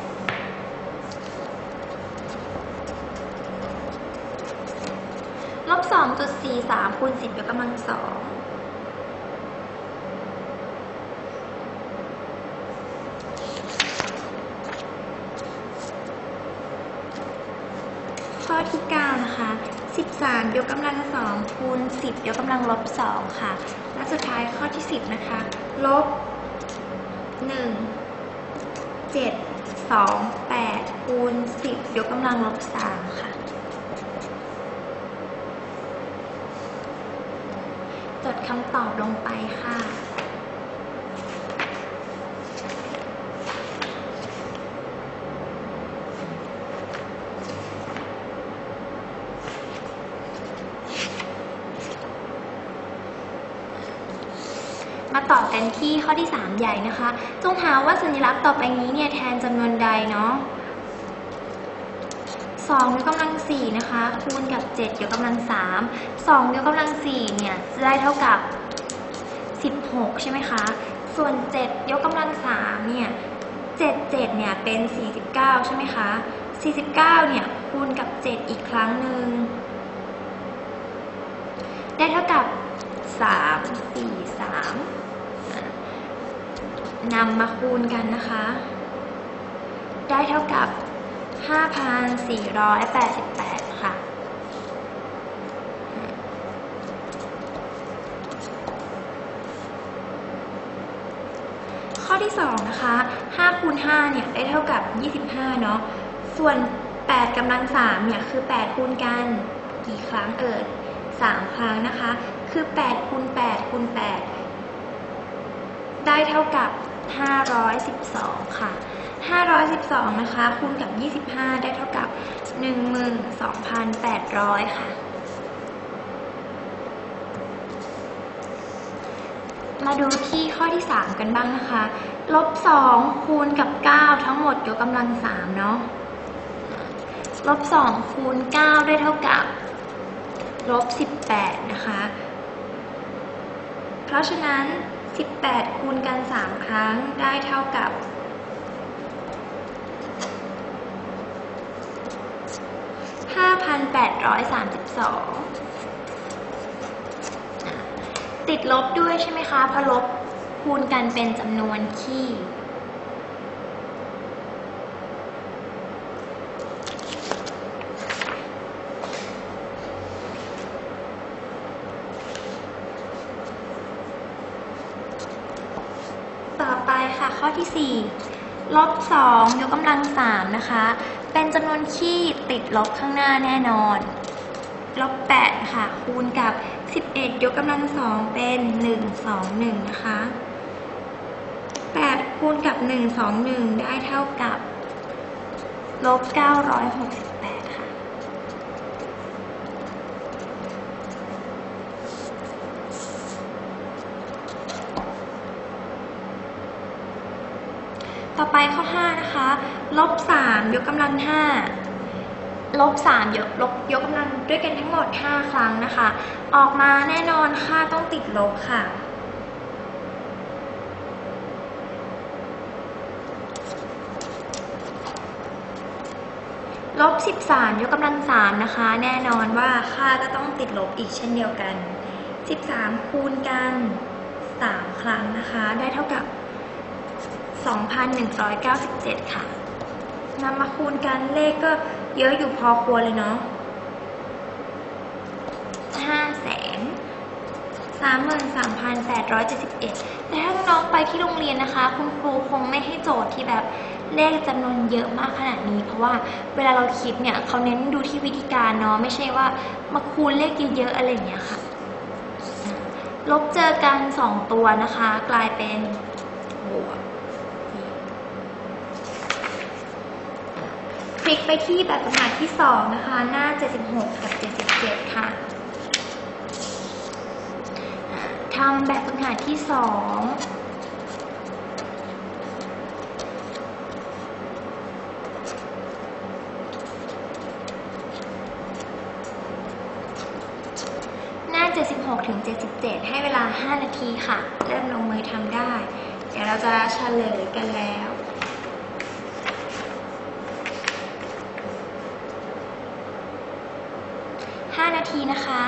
[SPEAKER 1] ลบ 2.43 คูณ 10 ยกกำลัง 2ข้อที่ 9 นะคะ 13 ยกกำลัง 2 คูณ 10 ยกกำลังลบ 2 ค่ะ และสุดท้ายข้อที่ 10 นะคะ ลบ 1 7 2 8 คูณ 10 ยกกำลังลบ 3 ค่ะ จดคำตอบลงไปค่ะ มาต่อกันที่ข้อที่ 3 ใหญ่นะคะจงหาว่าสัญลักษณ์ต่อไปนี้เนี่ยแทนจำนวนใดเนาะ2 ยกกำลัง 4 นะคะคูณกับ 7 ยกกำลัง 3 2 ยกกำลัง 4 เนี่ยจะได้เท่ากับ 16 ใช่ไหมคะส่วน 7 ยกกำลัง 3 เนี่ย 7 เนี่ยเป็น 49 ใช่ไหมคะ 49 เนี่ยคูณกับ 7 อีกครั้งหนึ่งได้เท่ากับ 343 นำมาคูณกันนะคะได้เท่ากับ 5,488 ค่ะข้อที่ 2 นะคะ5คูณ5เนี่ยได้เท่ากับ 25 เนาะส่วน 8 กำลัง 3 เนี่ยคือ 8 คูณกันกี่ครั้ง3 ครั้งนะคะคือ 8 คูณ 8 คูณ 8 ได้เท่ากับ 512 ค่ะ 512 นะคะคูณกับ 25 ได้เท่ากับ 12,800 ค่ะมาดูที่ข้อที่ 3 กันบ้างนะคะลบ 2 คูณกับ 9 ทั้งหมดยกกำลัง 3 เนาะลบ 2 คูณ 9 ได้เท่ากับลบ 18 นะคะเพราะฉะนั้น18 คูณกัน 3 ครั้งได้เท่ากับ 5,832 ติดลบด้วยใช่ไหมคะเพราะลบคูณกันเป็นจำนวนคี่ต่อไปค่ะข้อที่ 4 ลบ 2 ยกกำลัง 3 นะคะเป็นจำนวนคี่ติดลบข้างหน้าแน่นอนลบ 8 ค่ะคูณกับ 11 ยกกำลัง 2 เป็น 121 นะคะ8 คูณกับ 121 ได้เท่ากับลบ 968 ค่ะต่อไปข้อ 5 นะคะลบ 3 ยกกำลัง 5 ลบ 3 ยกกำลังด้วยกันทั้งหมด 5 ครั้งนะคะออกมาแน่นอนค่าต้องติดลบค่ะลบ 13 ยกกำลัง 3 นะคะแน่นอนว่าค่าก็ต้องติดลบอีกเช่นเดียวกัน 13 คูณกัน 3 ครั้งนะคะได้เท่ากับ 2,197 ค่ะนำมาคูณกันเลขก็เยอะอยู่พอควรเลยเนาะ500,000 33,871แต่ถ้าน้องไปที่โรงเรียนนะคะคุณครูคงไม่ให้โจทย์ที่แบบเลขจำนวนเยอะมากขนาดนี้เพราะว่าเวลาเราคิดเนี่ยเขาเน้นดูที่วิธีการเนาะไม่ใช่ว่ามาคูณเลขเยอะๆอะไรอย่างเงี้ยค่ะลบเจอกัน2ตัวนะคะกลายเป็นบวกคลิกไปที่แบบฝึกหัดที่2นะคะหน้า76กับ77ค่ะทำแบบฝึกหัดที่2หน้า76ถึง77ให้เวลา5นาทีค่ะเริ่มลงมือทำได้เดี๋ยวเราจะเฉลยกันแล้ว5นาทีนะคะ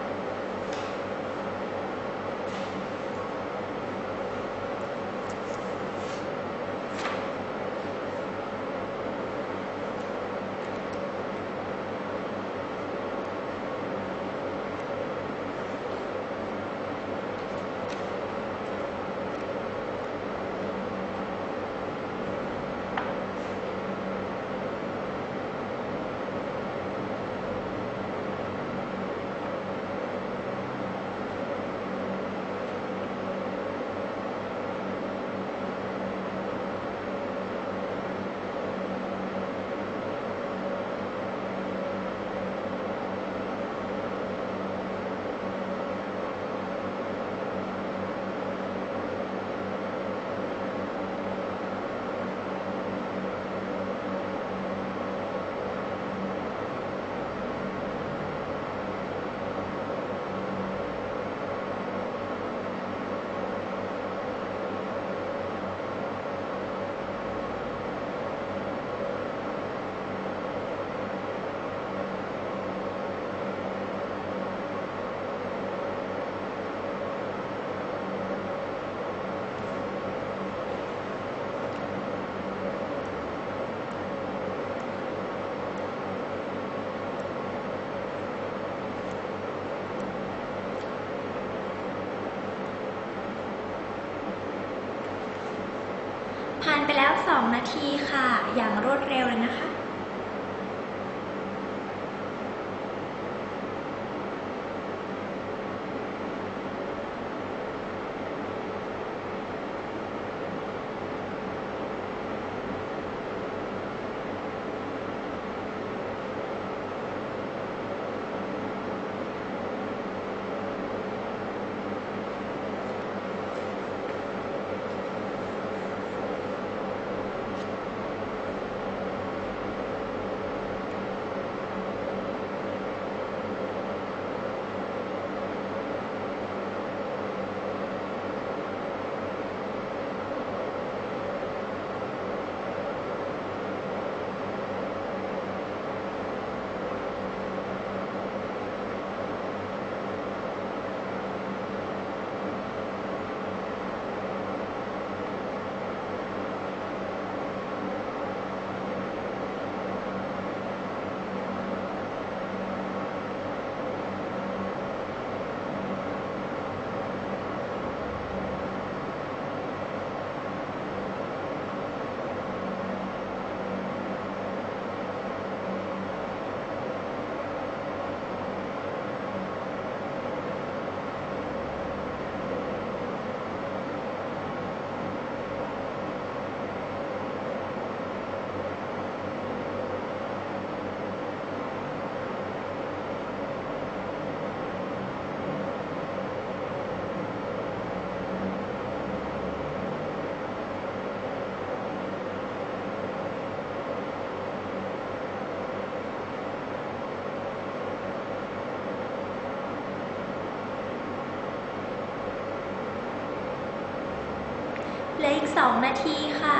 [SPEAKER 1] ผ่านไปแล้ว2นาทีค่ะอย่างรวดเร็วเลยนะคะเหลืออีก2นาทีค่ะ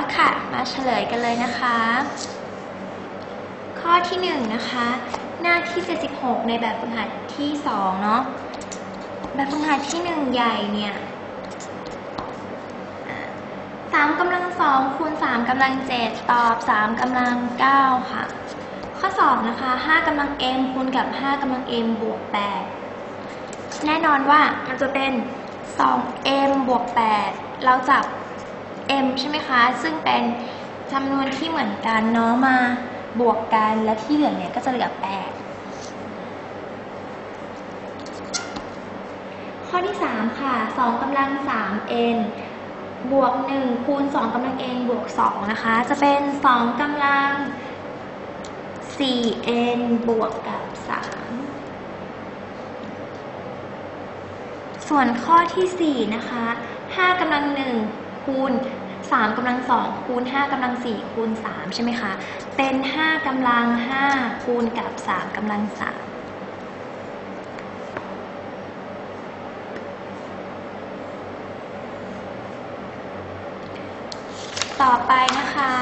[SPEAKER 1] แล้วค่ะมาเฉลยกันเลยนะคะข้อที่1นะคะหน้าที่76ในแบบฝึกหัดที่2เนาะแบบฝึกหัดที่1ใหญ่เนี่ย3กำลัง2คูณ3กำลัง7ตอบ3กำลัง9ค่ะข้อ2นะคะ5กำลัง m คูณกับ5กำลัง m บวก8แน่นอนว่ามันจะเป็น 2m บวก8เราจับ m ใช่ไหมคะซึ่งเป็นจำนวนที่เหมือนกันเนาะมาบวกกันและที่เหลือเนี่ยก็จะเหลือ8ข้อที่3ค่ะ2กำลัง 3n บวก1คูณ2กำลัง n บวก2นะคะจะเป็น2กำลัง 4n บวกกับ3ส่วนข้อที่4นะคะ5กำลัง1คูณ3กำลัง2คูณ5กำลัง4คูณ3ใช่ไหมคะเป็น5กำลัง5คูณกับ3กำลัง3ต่อไปนะคะ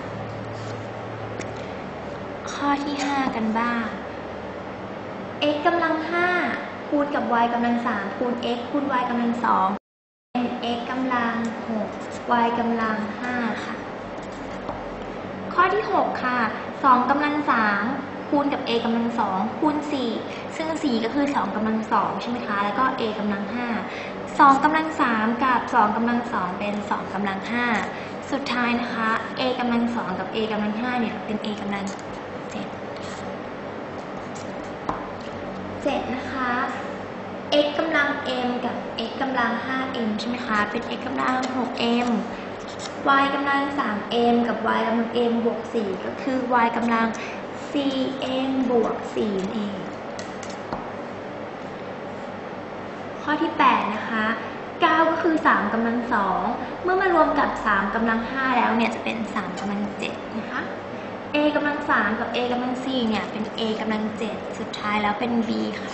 [SPEAKER 1] ข้อที่5กันบ้าง x กำลัง5คูณกับ y กำลัง3คูณ x คูณ y กำลัง2เป็น x กำลัง6 y กำลัง5ค่ะข้อที่6ค่ะ2กำลัง3คูณกับ a กำลัง2คูณ4ซึ่ง4ก็คือ2กำลัง2ใช่ไหมคะแล้วก็ a กำลัง5 2กำลัง3กับ2กำลัง2เป็น2กำลัง5สุดท้ายนะคะ a กำลัง2กับ a กำลัง5เนี่ยเป็น a กำลัง7นะคะ x กำลัง m กับ x กำลัง 5m ใช่ไหมคะเป็น x กำลัง 6m y กำลัง 3m กับ y กำลัง m บวก4ก็คือ y กำลัง 4m บวก4นั่นเองข้อที่8นะคะ9ก็คือ3กำลัง2เมื่อมารวมกับ3กำลัง5แล้วเนี่ยจะเป็น3กำลัง7นะคะ a กำลัง3กับ a กำลัง4เนี่ยเป็น a กำลัง7สุดท้ายแล้วเป็น b ค่ะ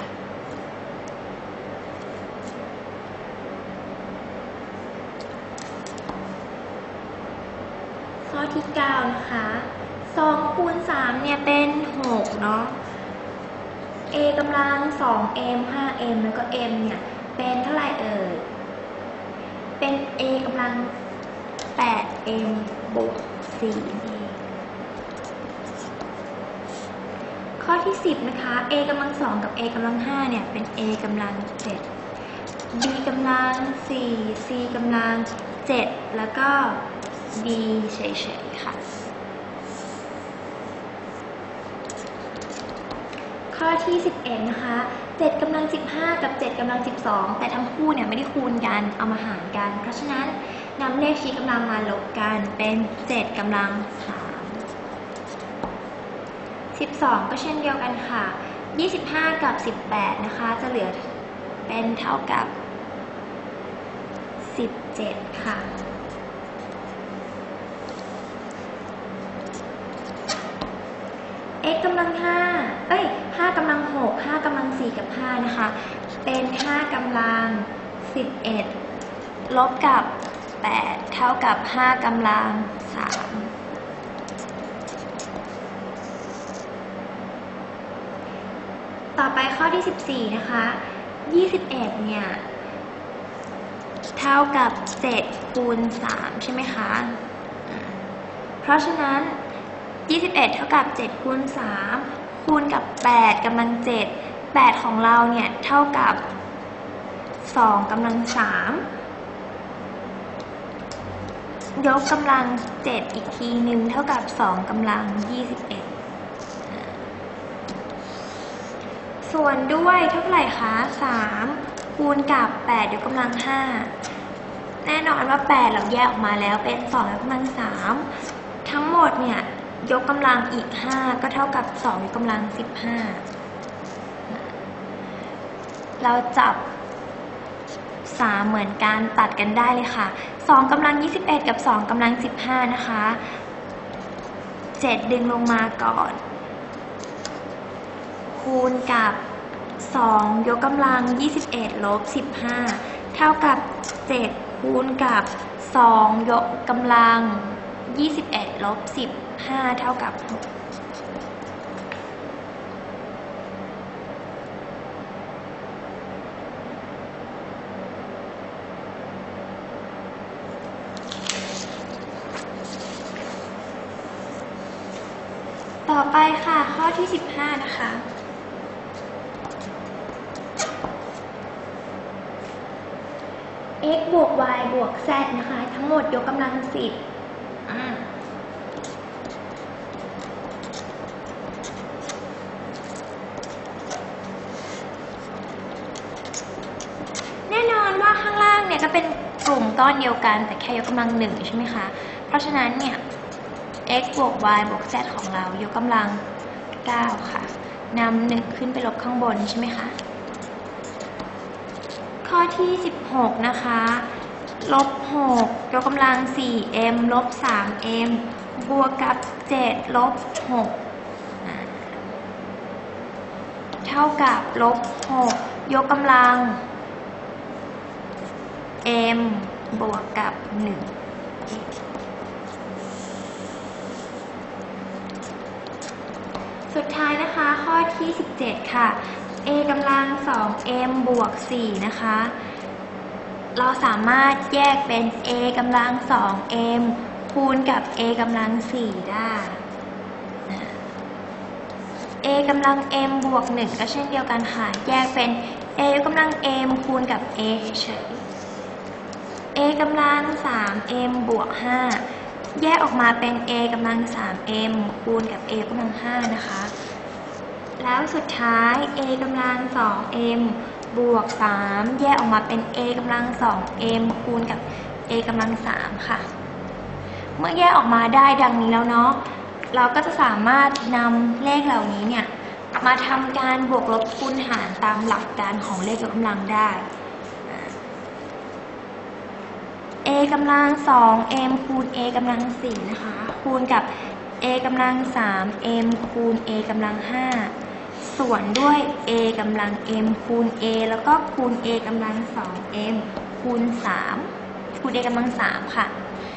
[SPEAKER 1] ข้อที่9นะคะ2คูณ3เนี่ยเป็น6เนาะ a กำลัง 2m 5m แล้วก็ m เนี่ยเป็นเท่าไหร่เอ่ยเป็น a กำลัง 8m บวก4นั่นเองข้อที่10นะคะ a กำลัง2กับ a กำลัง5เนี่ยเป็น a กำลัง7 b กำลัง4 c กำลัง7แล้วก็ d เฉยๆค่ะข้อที่11นะคะ7กำลัง15กับ7กำลัง12แต่ทั้งคู่เนี่ยไม่ได้คูณกันเอามาหารกันเพราะฉะนั้นนำเลขชี้กำลังมาลบกันเป็น7กำลัง3 12ก็เช่นเดียวกันค่ะ25กับ18นะคะจะเหลือเป็นเท่ากับ17ค่ะx กำลัง5กำลัง6 5กำลัง4กับ5นะคะเป็น5กำลัง11ลบกับ8เท่ากับ5กำลัง3ต่อไปข้อที่14นะคะ21เนี่ยเท่ากับ7คูณ3ใช่ไหมคะเพราะฉะนั้น21เท่ากับ7คูณ3คูณกับ8กำลัง7 8ของเราเนี่ยเท่ากับ2กำลัง3ยกกำลัง7อีกทีนึงเท่ากับ2กำลัง21ส่วนด้วยเท่าไหร่คะ3คูณกับ8ยกกำลัง5แน่นอนว่า8เราแยกออกมาแล้วเป็น2ยกกำลัง3ทั้งหมดเนี่ยยกกำลังอีก5ก็เท่ากับ2ยกกำลัง15เราจับ3เหมือนกันตัดกันได้เลยค่ะ2กำลัง21กับ2กำลัง15นะคะ7ดึงลงมาก่อนคูณกับ2ยกกำลัง21ลบ15เท่ากับ7คูณกับ2ยกกำลัง 21 ลบ 15 เท่ากับ 6ต่อไปค่ะข้อที่ 15 นะคะ x บวก y บวก z นะคะทั้งหมดยกกำลัง10แน่นอนว่าข้างล่างเนี่ยก็เป็นกลุ่มก้อนเดียวกันแต่แค่ยกกำลัง1ใช่ไหมคะเพราะฉะนั้นเนี่ย x บวก y บวก z ของเรายกกำลัง9ค่ะนำ1ขึ้นไปลบข้างบนใช่ไหมคะข้อที่ 16 นะคะลบ 6 ยกกำลัง 4m ลบ 3m บวกกับ 7 ลบ 6 เท่ากับลบ 6 ยกกำลัง m บวกกับ 1สุดท้ายนะคะข้อที่ 17 ค่ะ a กำลัง 2m บวก 4 นะคะเราสามารถแยกเป็น a กำลัง 2m คูณกับ a กำลัง 4 ได้ a กำลัง m บวก 1 ก็เช่นเดียวกันค่ะแยกเป็น a กำลัง m คูณกับ a เฉย a กำลัง 3m บวก 5 แยกออกมาเป็น a กำลัง 3m คูณกับ a กำลัง 5 นะคะแล้วสุดท้าย a กำลัง 2m บวก 3 แยกออกมาเป็น a กำลัง 2m คูณกับ a กำลัง 3 ค่ะเมื่อแยกออกมาได้ดังนี้แล้วเนาะเราก็จะสามารถนำเลขเหล่านี้เนี่ยมาทำการบวกลบคูณหารตามหลักการของเลขยกกำลังได้ a กำลัง 2m คูณ a กำลัง 4 นะคะคูณกับ a กำลัง 3m คูณ a กำลัง 5 ส่วนด้วย a กำลัง m คูณ a แล้วก็คูณ a กำลัง 2m คูณ 3 คูณ a กำลัง 3 ค่ะ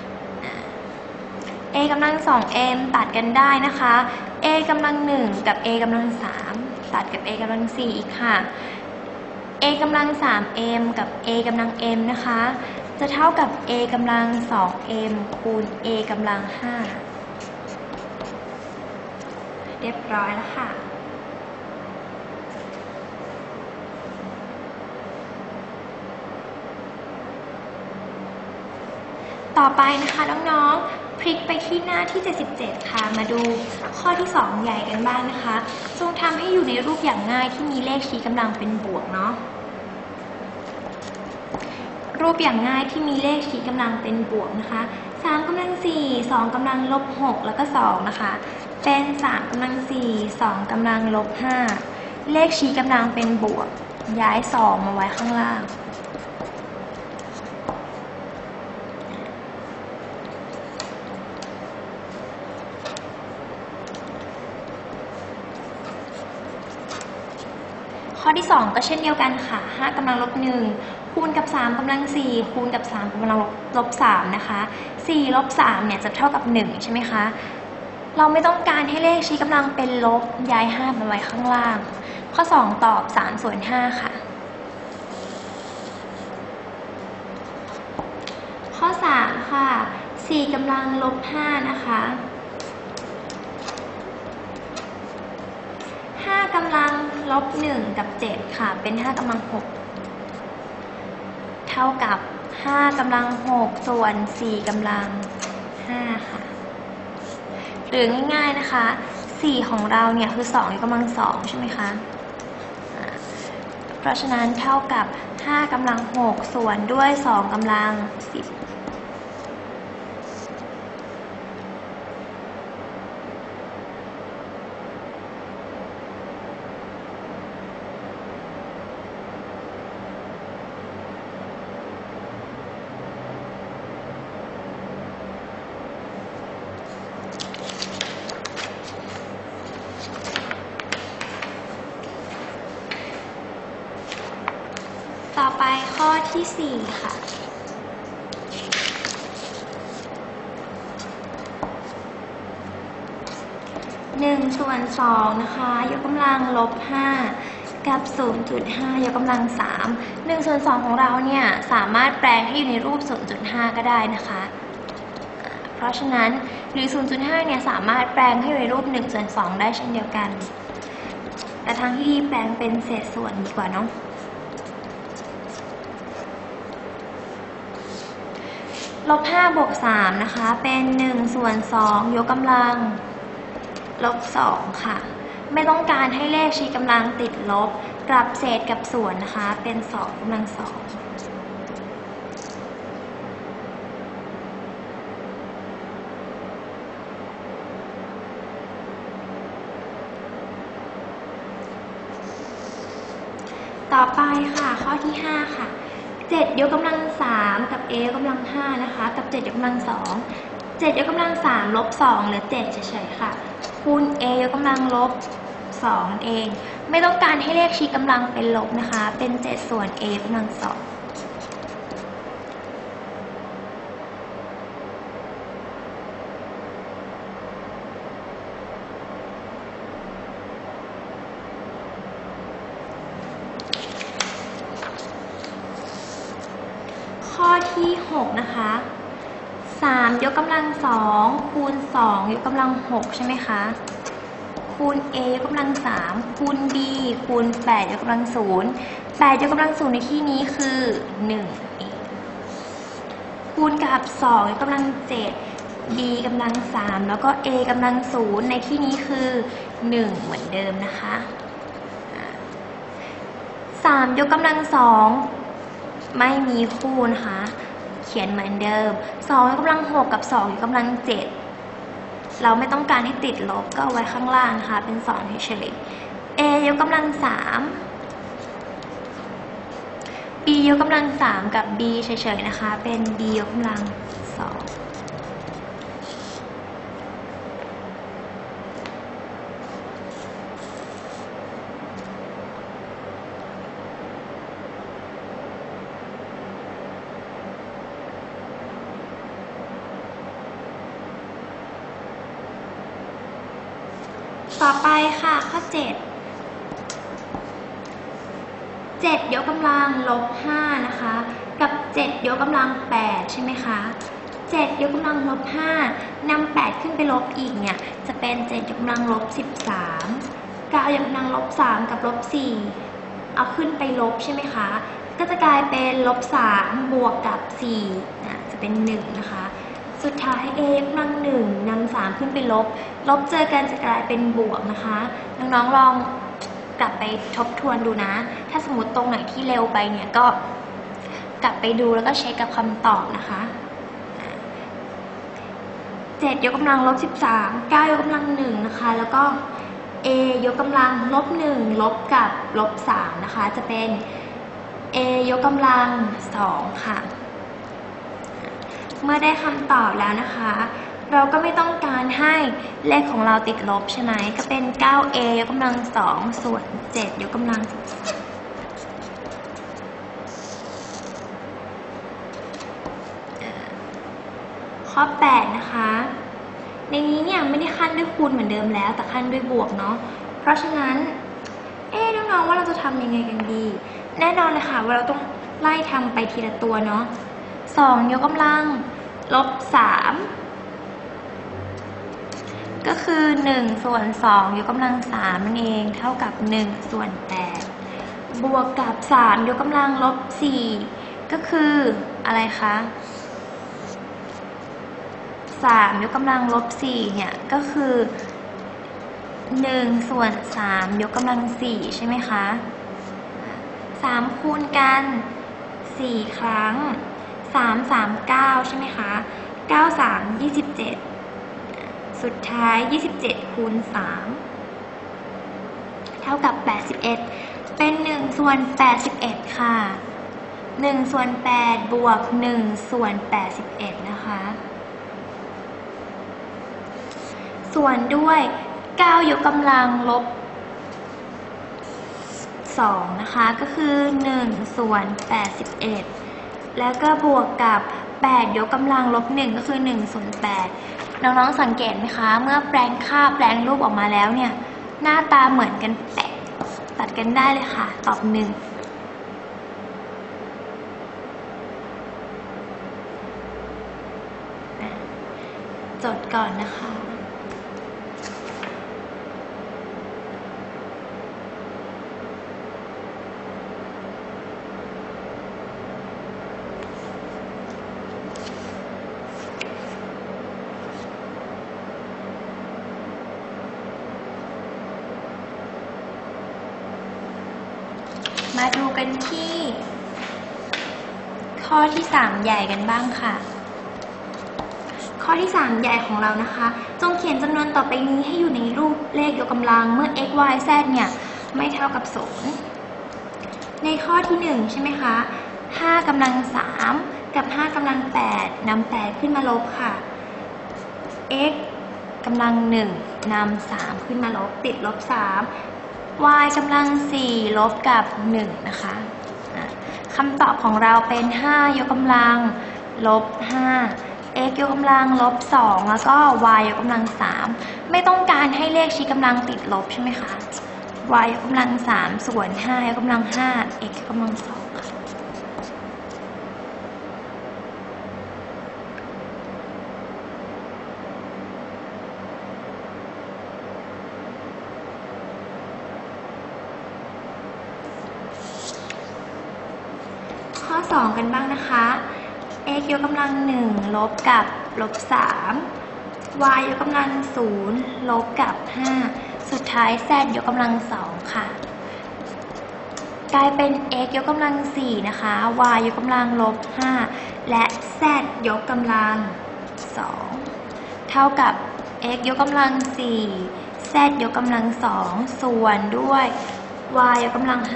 [SPEAKER 1] a กำลัง 2m ตัดกันได้นะคะ a กำลัง 1 กับ a กำลัง 3 ตัดกับ a กำลัง 4 อีกค่ะ a กำลัง 3m กับ a กำลัง m นะคะจะเท่ากับ a กำลัง 2m คูณ a กำลัง 5 เรียบร้อยแล้วค่ะต่อไปนะคะน้องๆพลิกไปที่หน้าที่ 77 ค่ะมาดูข้อที่ 2 ใหญ่กันบ้างนะคะจงทำให้อยู่ในรูปอย่างง่ายที่มีเลขชี้กำลังเป็นบวกเนาะรูปอย่างง่ายที่มีเลขชี้กำลังเป็นบวกนะคะ3กำลัง 4 2กำลังลบ 6 แล้วก็ 2 นะคะเป็น3กำลัง 4 2กำลังลบ 5 เลขชี้กำลังเป็นบวกย้าย 2 มาไว้ข้างล่างข้อที่ 2 ก็เช่นเดียวกันค่ะ5กำลังลบ 1 คูณกับ 3กำลัง 4 คูณกับ 3กำลังลบ 3 นะคะ4ลบ 3 เนี่ยจะเท่ากับ 1 ใช่ไหมคะเราไม่ต้องการให้เลขชี้กำลังเป็นลบย้าย 5 มาไว้ข้างล่างข้อ 2 ตอบ 3 ส่วน 5 ค่ะข้อ 3 ค่ะ4กำลังลบ 5 นะคะ5กำลังลบ 1 กับ 7 ค่ะเป็น5กำลัง 6 เท่ากับ5กำลัง 6 ส่วน 4กำลัง 5 ค่ะหรือง่ายๆนะคะ4ของเราเนี่ยคือ2ยกกำลัง 2 ใช่ไหมคะเพราะฉะนั้นเท่ากับ5กำลัง 6 ส่วนด้วย2กำลัง 10ต่อไปข้อที่ 4 ค่ะ 1/2นะคะยกกำลัง-5กับ 0.5 ยกกำลัง3 1/2ของเราเนี่ยสามารถแปลงให้อยู่ในรูป 0.5 ก็ได้นะคะเพราะฉะนั้นหรือ 0.5 เนี่ยสามารถแปลงให้อยู่ในรูป 1/2 ได้เช่นเดียวกันแต่ทางที่ดีแปลงเป็นเศษส่วนดีกว่าเนาะ-5 บวก 3นะคะเป็น 1/2 ยกกำลัง-2 ค่ะไม่ต้องการให้เลขชี้กำลังติดลบกลับเศษกับส่วนนะคะเป็น2กำลัง2ต่อไปค่ะข้อที่5ค่ะ7 ยกกำลัง3กับ a ยกกำลัง5นะคะกับ7 ยกกำลัง2 7 ยกกำลัง3 -2 เหลือ7เฉยๆค่ะคูณ a ยกกำลัง-2เองไม่ต้องการให้เลขชี้กำลังเป็นลบนะคะเป็น7ส่วน a ยกกำลัง2ข้อที่6นะคะ3 ยกกำลัง2คูณ2 ยกกำลัง6ใช่ไหมคะคูณ a ยกกำลัง3คูณ b คูณ8 ยกกำลัง0 8 ยกกำลัง0ในที่นี้คือ1คูณกับ2 ยกกำลัง7 b กำลัง3แล้วก็ a กำลัง0ในที่นี้คือ1เหมือนเดิมนะคะ3 ยกกำลัง2ไม่มีคู่นะคะเขียนเหมือนเดิม2 ยกกำลัง6กับ2 ยกกำลัง7เราไม่ต้องการให้ติดลบก็เอาไว้ข้างล่างนะคะเป็น2เฉยๆ a ยกกำลัง3 b ยกกำลัง3กับ b เฉยๆนะคะเป็น b ยกกำลัง2ต่อไปค่ะข้อ7 7 ยกกำลัง-5นะคะกับ7 ยกกำลัง8ใช่ไหมคะ7 ยกกำลัง-5นำ8ขึ้นไปลบอีกเนี่ยจะเป็น7 ยกกำลัง-13 9 ยกกำลัง-3กับ-4เอาขึ้นไปลบใช่ไหมคะก็จะกลายเป็น-3บวกกับ4จะเป็น1นะคะสุดท้าย a ยกกำลัง1นำ3ขึ้นไปลบเจอกันจะกลายเป็นบวกนะคะน้องๆลองกลับไปทบทวนดูนะถ้าสมมติตรงไหนที่เร็วไปเนี่ยก็กลับไปดูแล้วก็เช็คกับคำตอบนะคะ7 ยกกำลัง-13 9 ยกกำลัง1นะคะแล้วก็ a ยกกำลัง-1ลบกับ-3นะคะจะเป็น a ยกกำลัง2ค่ะเมื่อได้คำตอบแล้วนะคะเราก็ไม่ต้องการให้เลขของเราติดลบใช่ไหมก็เป็น 9a ยกกำลัง2ส่วน7 ยกกำลังข้อ8นะคะในนี้เนี่ยไม่ได้ขั้นด้วยคูณเหมือนเดิมแล้วแต่ขั้นด้วยบวกเนาะเพราะฉะนั้นน้องๆว่าเราจะทำยังไงกันดีแน่นอนเลยค่ะว่าเราต้องไล่ทำไปทีละตัวเนาะ2 ยกกำลัง-3ก็คือ1ส่วน2 ยกกำลัง3นั่นเองเท่ากับ1ส่วน8บวกกับ3 ยกกำลัง-4ก็คืออะไรคะ3 ยกกำลัง-4เนี่ยก็คือ1ส่วน3 ยกกำลัง4ใช่ไหมคะ3คูณกัน4ครั้ง3 3 9ใช่ไหมคะ9 3 27สุดท้าย27คูณ3เท่ากับ81เป็น1ส่วน81ค่ะ1ส่วน8บวก1ส่วน81นะคะส่วนด้วย9 ยกกำลัง-2นะคะก็คือ1ส่วน81แล้วก็บวกกับ8 ยกกำลัง-1ก็คือ1ส่วน8 น้องๆสังเกตไหมคะเมื่อแปลงค่าแปลงรูปออกมาแล้วเนี่ยหน้าตาเหมือนกันแปะตัดกันได้เลยค่ะตอบ1จดก่อนนะคะมาดูกันที่ข้อที่3ใหญ่กันบ้างค่ะข้อที่3ใหญ่ของเรานะคะจงเขียนจำนวนต่อไปนี้ให้อยู่ในรูปเลขยกกำลังเมื่อ x y z เนี่ยไม่เท่ากับ0ในข้อที่1ใช่ไหมคะ5กำลัง3กับ5กำลัง8นำ8ขึ้นมาลบค่ะ x กำลัง1นำ3ขึ้นมาลบติดลบ3 y กำลัง4ลบกับ1นะคะคำตอบของเราเป็น5ยกกำลังลบ5 x ยกกำลังลบ2แล้วก็ y ยกกำลัง3ไม่ต้องการให้เลขชี้กำลังติดลบใช่ไหมคะ y ยกกำลัง3ส่วน5ยกกำลัง5 x ยกกำลัง2ค่ะข้อ2กันบ้างนะคะ x ยกกำลัง1ลบกับลบ3 y ยกกำลัง0ลบกับ5สุดท้าย z ยกกำลัง2ค่ะกลายเป็น x ยกกำลัง4นะคะ y ยกกำลังลบ5และ z ยกกำลัง2เท่ากับ x ยกกำลัง4 z ยกกำลัง2ส่วนด้วย y ยกกำลัง5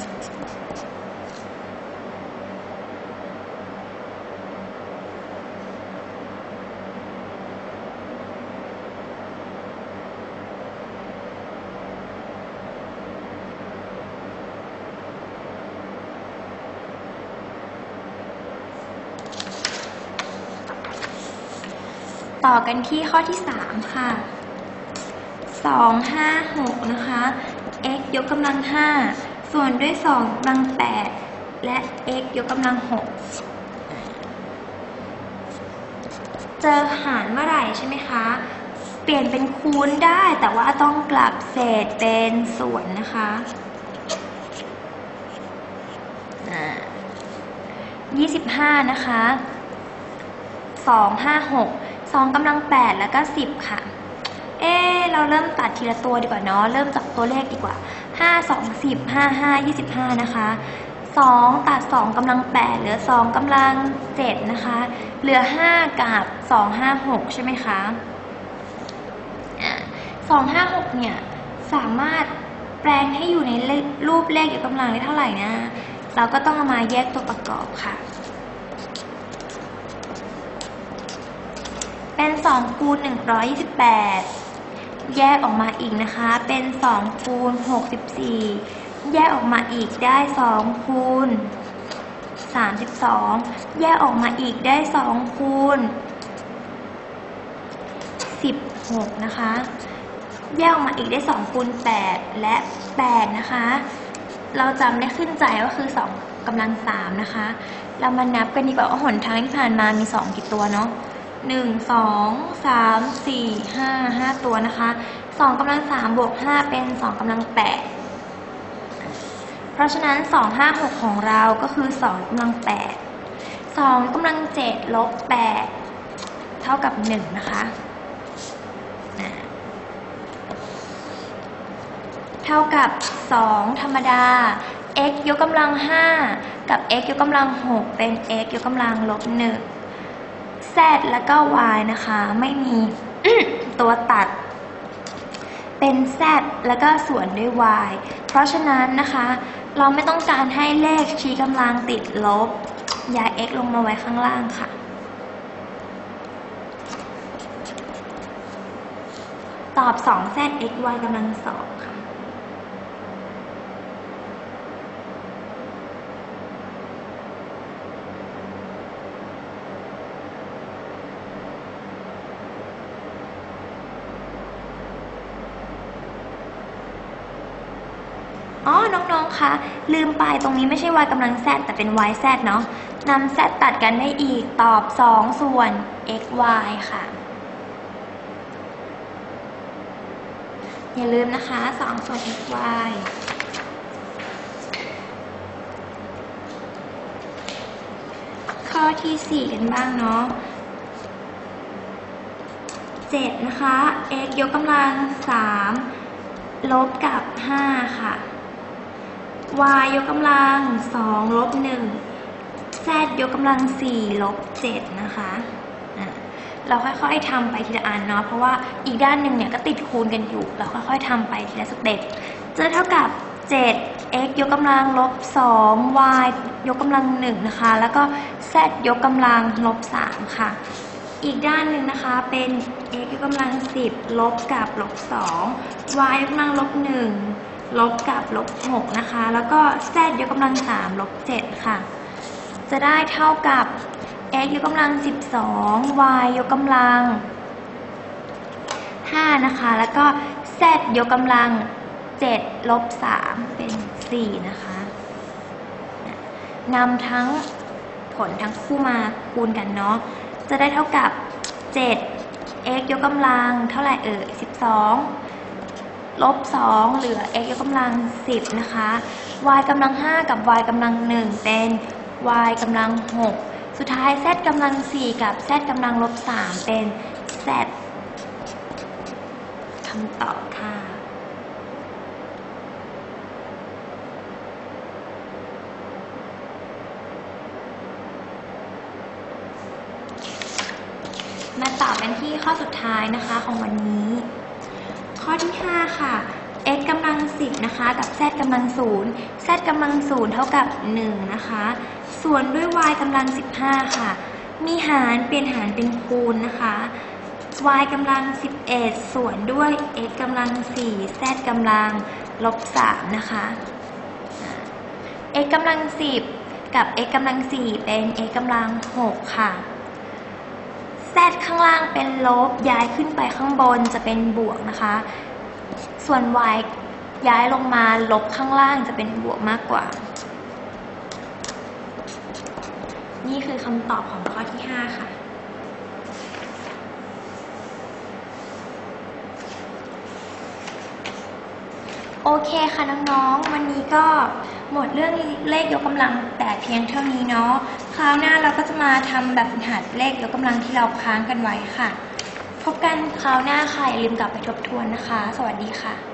[SPEAKER 1] ต่อกันที่ข้อที่3ค่ะ2 5 6นะคะ x ยกกำลัง5ส่วนด้วย2กำลัง8และ x ยกกำลัง6เจอหารเมื่อไหร่ใช่ไหมคะเปลี่ยนเป็นคูณได้แต่ว่าต้องกลับเศษเป็นส่วนนะคะ25นะคะ2 5 6 2กำลัง8แล้วก็10ค่ะเราเริ่มตัดทีละตัวดีกว่าเนาะเริ่มจากตัวเลขดีกว่า5 2 10 5 5 25นะคะ2ตัด2กำลัง8เหลือ2กำลัง7นะคะเหลือ5กับ2 5 6ใช่ไหมคะ2 5 6เนี่ยสามารถแปลงให้อยู่ในรูปเลขยกกำลังได้เท่าไหร่นะเราก็ต้องเอามาแยกตัวประกอบค่ะเป็น2คูณ128แยกออกมาอีกนะคะเป็น2คูณ64แยกออกมาอีกได้2คูณ32แยกออกมาอีกได้2คูณ16นะคะแยกออกมาอีกได้2คูณ8และ8นะคะเราจำได้ขึ้นใจว่าคือ2กำลัง3นะคะเรามานับกันดีกว่าว่าหนทางที่ผ่านมามี2กี่ตัวเนาะ1 2 3 4 5 5ตัวนะคะ2กำลัง3บวก5เป็น2กำลัง8เพราะฉะนั้น2 5 6ของเราก็คือ2กำลัง8 2กำลัง7ลบ8เท่ากับ1นะคะเท่ากับ2ธรรมดา x ยกกำลัง5กับ x ยกกำลัง6เป็น x ยกกำลังลบ1z แล้วก็ y นะคะไม่มี ตัวตัดเป็น z แล้วก็ส่วนด้วย y เพราะฉะนั้นนะคะเราไม่ต้องการให้เลขชี้กำลังติดลบย้าย x ลงมาไว้ข้างล่างค่ะตอบ2 z x y กำลัง2ค่ะอ๋อ น้องๆ คะ ลืมไปตรงนี้ไม่ใช่ y กำลัง z แต่เป็น yz เนาะนำ z ตัดกันได้อีกตอบ2ส่วน xy ค่ะ อย่าลืมนะคะ2ส่วน xy ข้อที่4กันบ้างเนาะ7นะคะ x ยกกำลัง3ลบกับ5ค่ะ y ยกกำลัง2ลบ1 z ยกกำลัง4ลบ7นะคะเราค่อยๆทำไปทีละอันเนาะเพราะว่าอีกด้านหนึ่งเนี่ยก็ติดคูณกันอยู่เราค่อยๆทำไปทีละสเต็ปจะเท่ากับ7 x ยกกำลังลบ2 y ยกกำลัง1นะคะแล้วก็ z ยกกำลังลบ3ค่ะอีกด้านหนึ่งนะคะเป็น x ยกกำลัง10ลบกับลบ2 y ยกกำลังลบ1ลบกับลบ6นะคะแล้วก็ z ยกกำลัง3ลบ7ค่ะจะได้เท่ากับ x ยกกำลัง12 y ยกกำลัง5นะคะแล้วก็ z ยกกำลัง7ลบ3เป็น4นะคะนำทั้งผลทั้งคู่มาคูณกันเนาะจะได้เท่ากับ7 x ยกกำลังเท่าไหร่12ลบ2เหลือ x ยกกำลัง10นะคะ y กำลัง5กับ y กำลัง1เป็น y กำลัง6สุดท้าย z กำลัง4กับ z กำลังลบ3เป็น z คำตอบค่ะมาต่อกันที่ข้อสุดท้ายนะคะของวันนี้ข้อที่5ค่ะ x กำลัง10นะคะกับ z กำลัง0 z กำลัง0เท่ากับ1นะคะส่วนด้วย y กำลัง15ค่ะมีหารเปลี่ยนหารเป็นคูณนะคะ y กำลัง11ส่วนด้วย x กำลัง4 z กำลังลบ3นะคะ x กำลัง10กับ x กำลัง4เป็น x กำลัง6ค่ะ z ข้างล่างเป็นลบย้ายขึ้นไปข้างบนจะเป็นบวกนะคะส่วน y ย้ายลงมาลบข้างล่างจะเป็นบวกมากกว่านี่คือคำตอบของข้อที่5ค่ะโอเคค่ะน้องๆวันนี้ก็หมดเรื่องเลขยกกำลังแต่เพียงเท่านี้เนาะคราวหน้าเราก็จะมาทำแบบฝึกหัดเลขยกกำลังที่เราค้างกันไว้ค่ะพบกันคราวหน้าค่ะอย่าลืมกลับไปทบทวนนะคะสวัสดีค่ะ